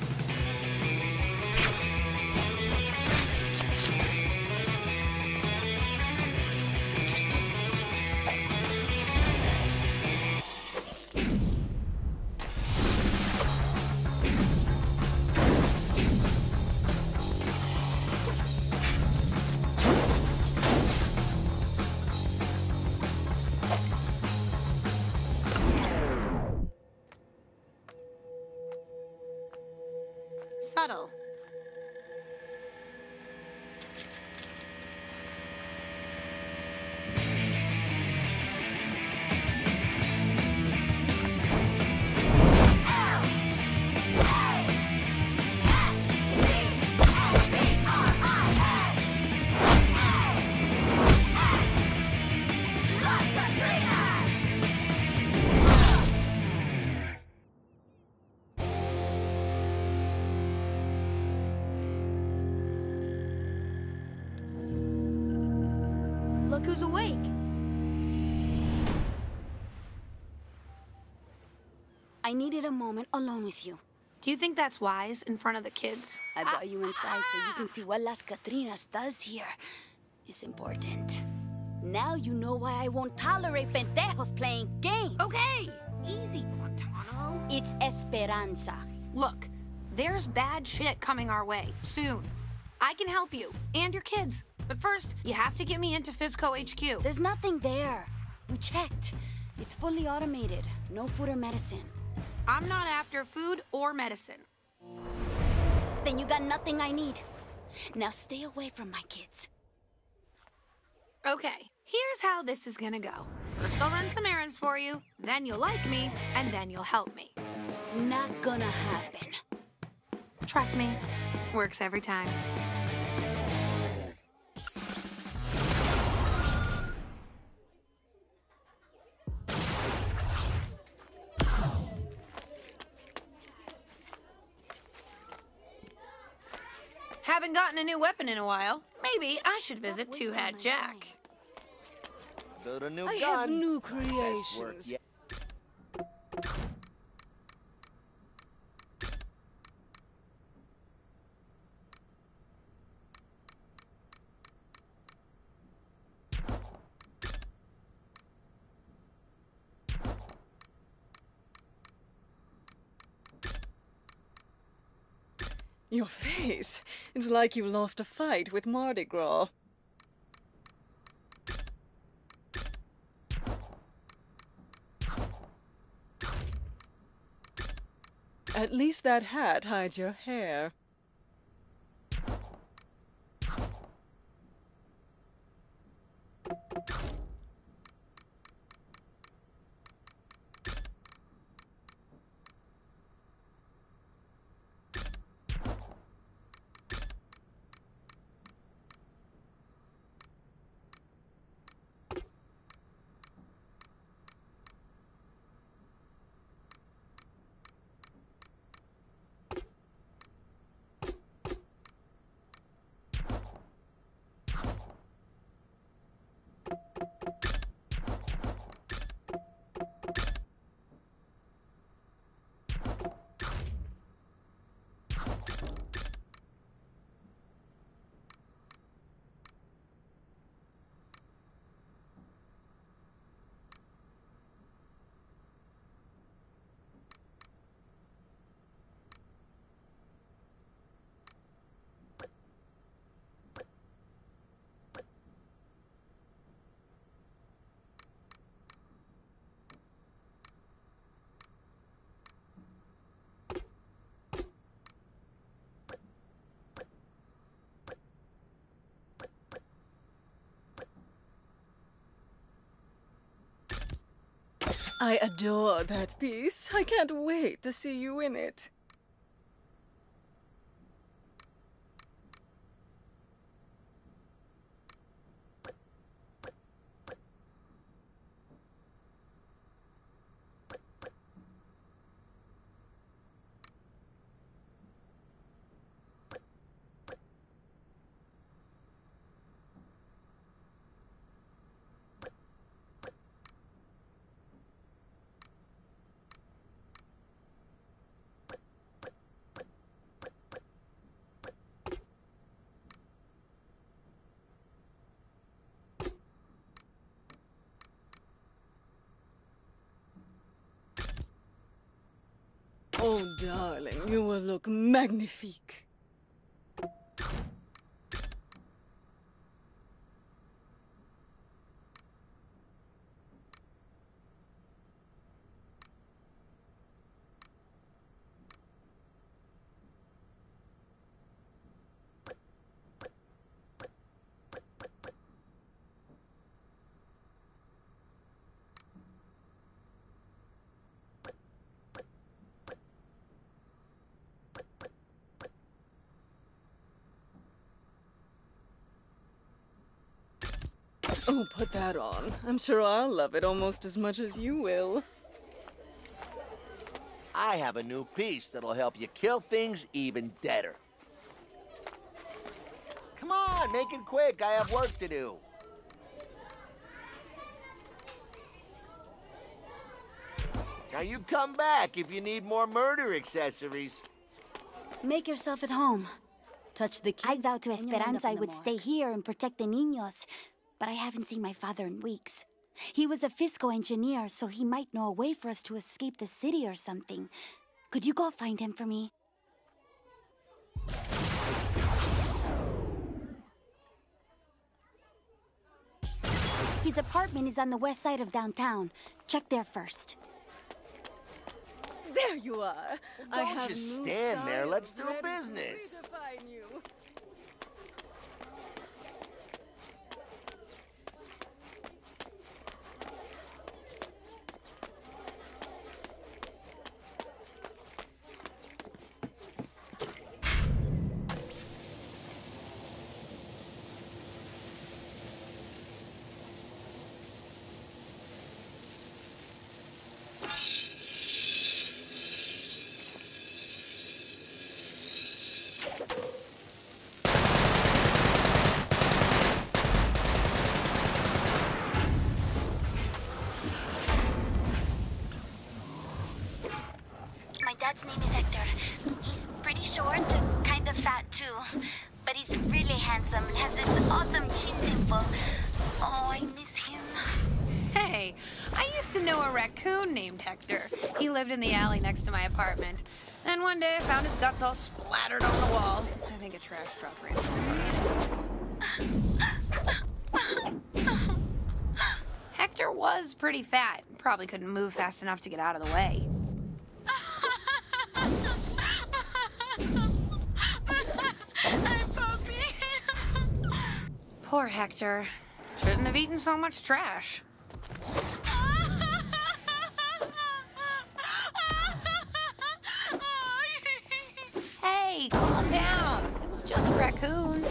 Subtle. Look who's awake. I needed a moment alone with you. Do you think that's wise in front of the kids? I brought you inside so you can see what Las Catrinas does here. It's important. Now you know why I won't tolerate pendejos playing games. Okay, easy, Guantánamo. It's Esperanza. Look, there's bad shit coming our way, soon. I can help you, and your kids. But first, you have to get me into Fizco H Q. There's nothing there. We checked. It's fully automated. No food or medicine. I'm not after food or medicine. Then you got nothing I need. Now stay away from my kids. Okay, here's how this is gonna go. First I'll run some errands for you, then you'll like me, and then you'll help me. Not gonna happen. Trust me, works every time. Haven't gotten a new weapon in a while. Maybe I should visit Two-Hat Jack. Build a new I gun. have new Best work creations. yet. Your face. It's like you lost a fight with Mardi Gras. At least that hat hides your hair. I adore that piece. I can't wait to see you in it. Oh, darling, you will look magnifique. Oh, put that on. I'm sure I'll love it almost as much as you will. I have a new piece that'll help you kill things even deader. Come on, make it quick. I have work to do. Now you come back if you need more murder accessories. Make yourself at home. Touch the keys. I vowed to and you'll end up Esperanza I in the would morgue. stay here and protect the niños, but I haven't seen my father in weeks. He was a Fisco engineer, so he might know a way for us to escape the city or something. Could you go find him for me? His apartment is on the west side of downtown. Check there first. There you are. I Don't have just new stand there. Let's styles do ready to business. redefine you. My dad's name is Hector. He's pretty short, kind of fat too. But he's really handsome and has this awesome chin dimple. Oh, I miss him. Hey, I used to know a raccoon named Hector. He lived in the alley next to my apartment. Then one day I found his guts all splattered on the wall. I think a trash truck ran through it. Hector was pretty fat. Probably couldn't move fast enough to get out of the way. Poor Hector. Shouldn't have eaten so much trash. Hey, calm down. It was just a raccoon.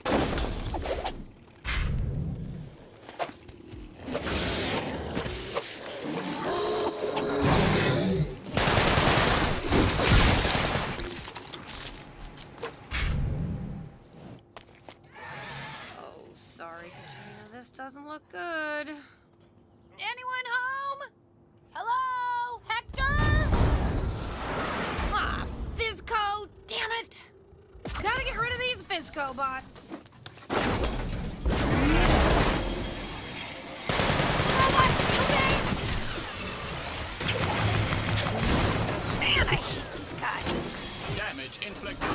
Doesn't look good. Anyone home? Hello? Hector? Ah, Fizco, damn it. Gotta get rid of these Fizco bots. Man, I hate these guys. Damage inflicted.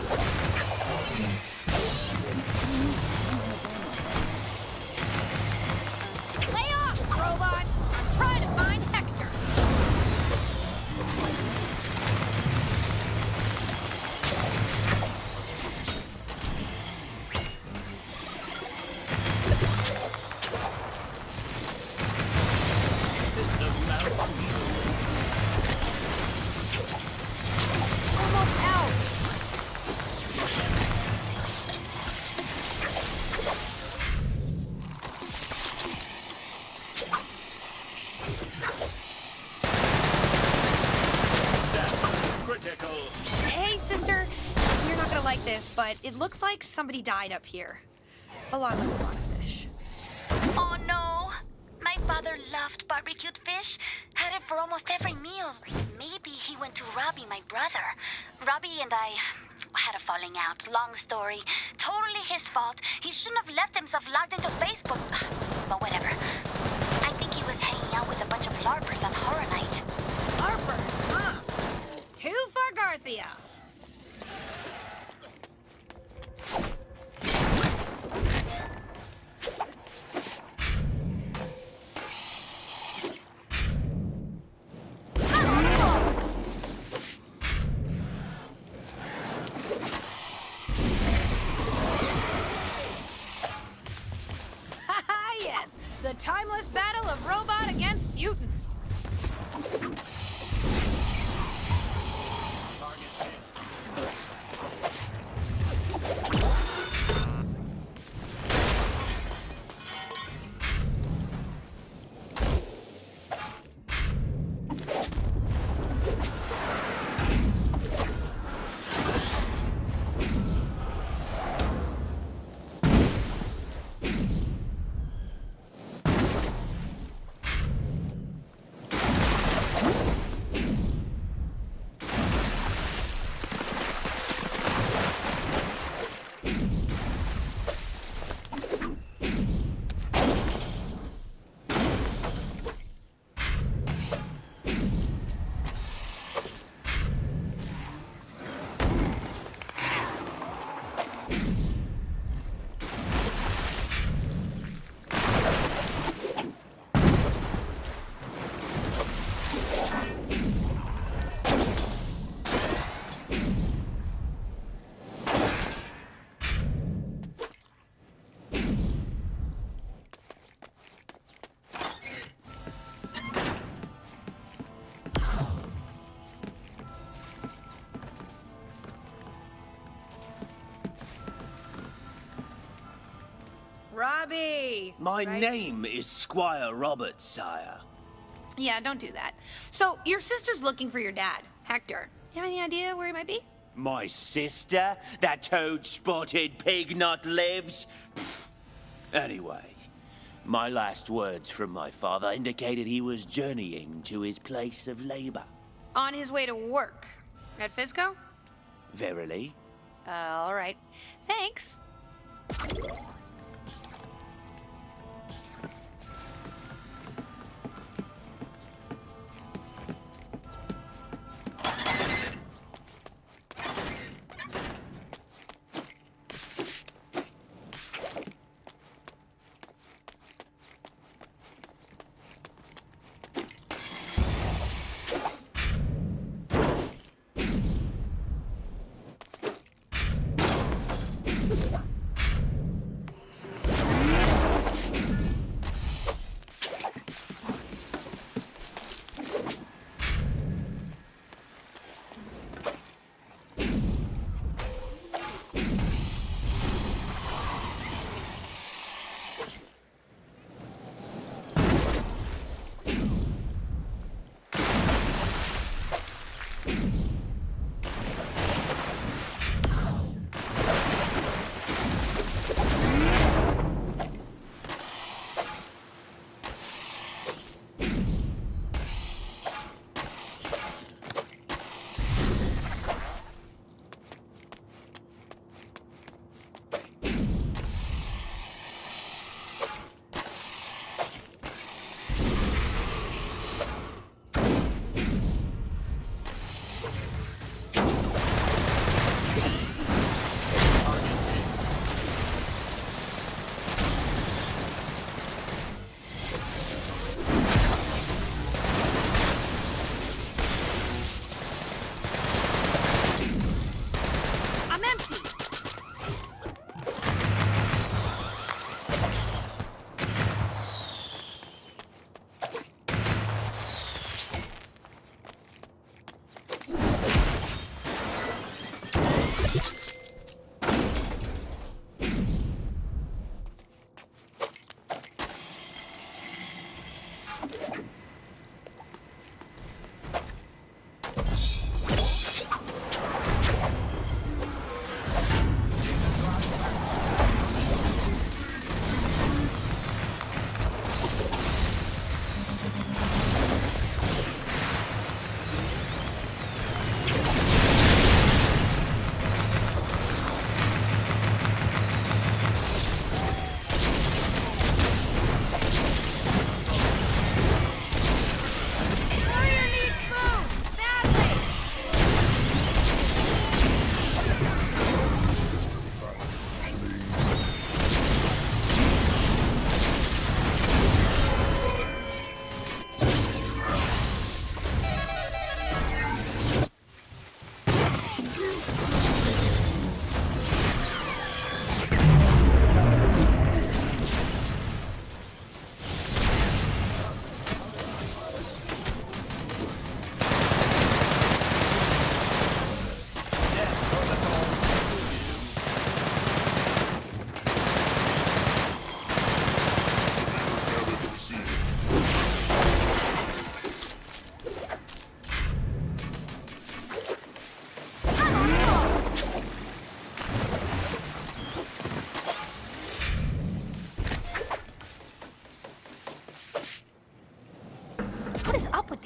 Robots, I'm trying to find Hector. it looks like somebody died up here. Along with a lot of fish. Oh no! My father loved barbecued fish. Had it for almost every meal. Maybe he went to Robbie, my brother. Robbie and I had a falling out. Long story. Totally his fault. He shouldn't have left himself logged into Facebook. But whatever. I think he was hanging out with a bunch of LARPers on Horror Night. LARPers, huh? Two for Garthia. Yes, the timeless battle of robot against mutant. Robbie! My right? name is Squire Roberts, sire. Yeah, don't do that. So, your sister's looking for your dad, Hector. You have any idea where he might be? My sister? That toad-spotted pig nut lives? Pfft. Anyway, my last words from my father indicated he was journeying to his place of labor. On his way to work. At Fisco? Verily? Uh, all right. Thanks.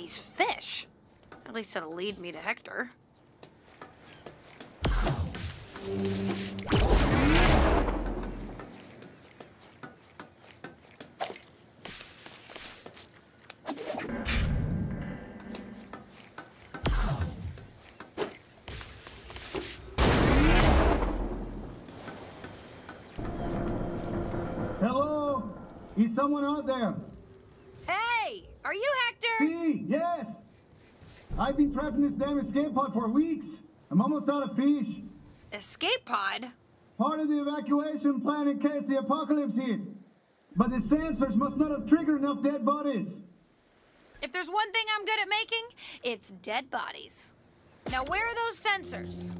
these fish. At least it'll lead me to Hector. Hello? Is someone out there? Hey! Are you Hector? See, yes! I've been trapped in this damn escape pod for weeks. I'm almost out of fish. Escape pod? Part of the evacuation plan in case the apocalypse hit. But the sensors must not have triggered enough dead bodies. If there's one thing I'm good at making, it's dead bodies. Now where are those sensors?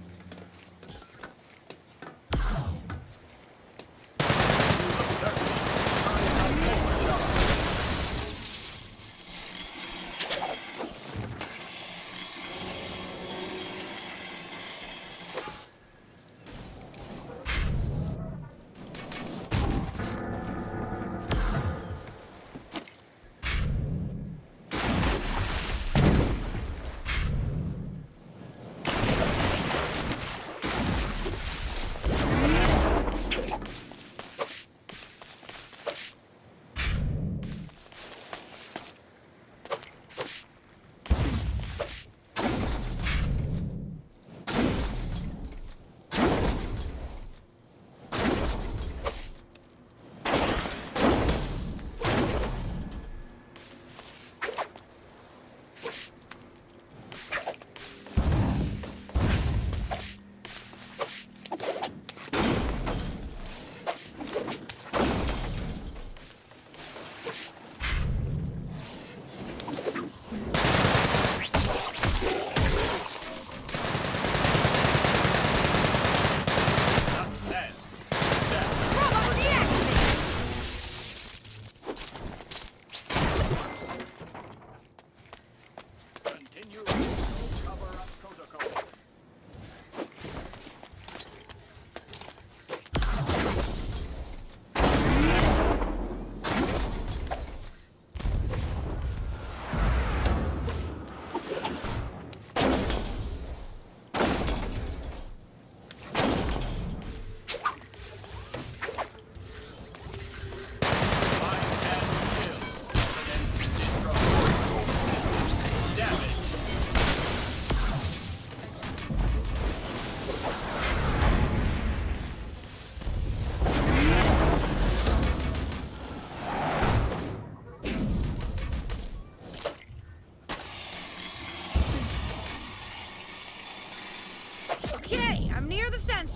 Okay, I'm near the sensor.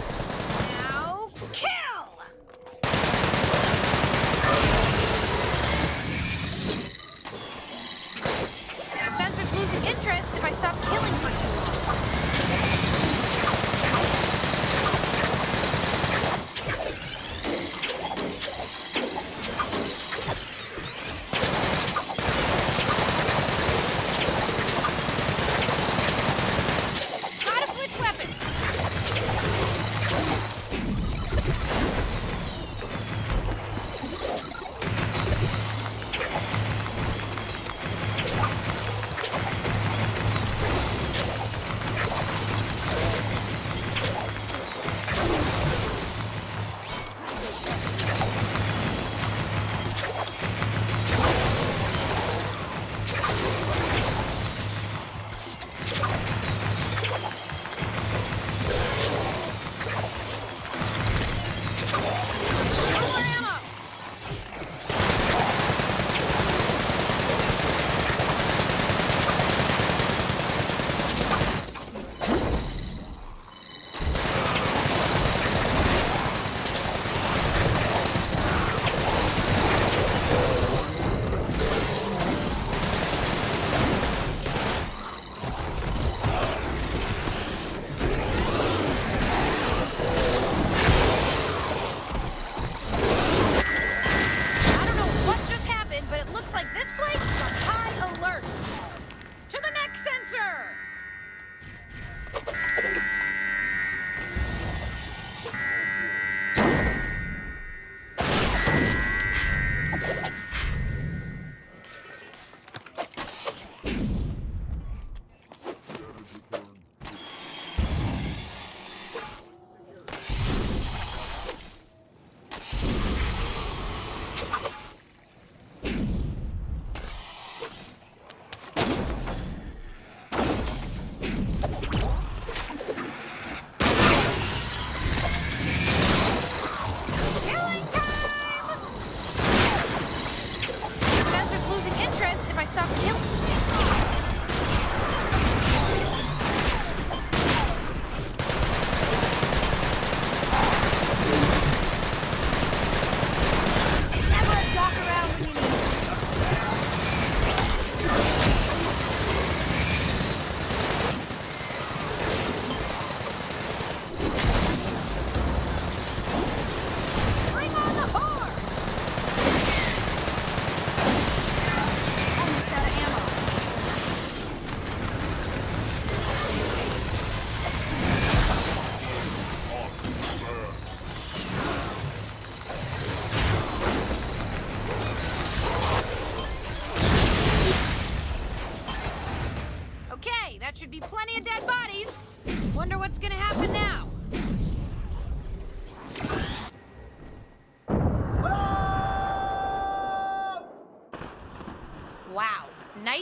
Now, kill! The sensor's losing interest if I stop killing for too Gotta switch weapons!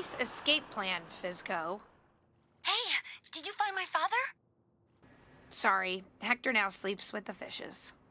nice escape plan, Fizco. Hey, did you find my father? Sorry, Hector now sleeps with the fishes.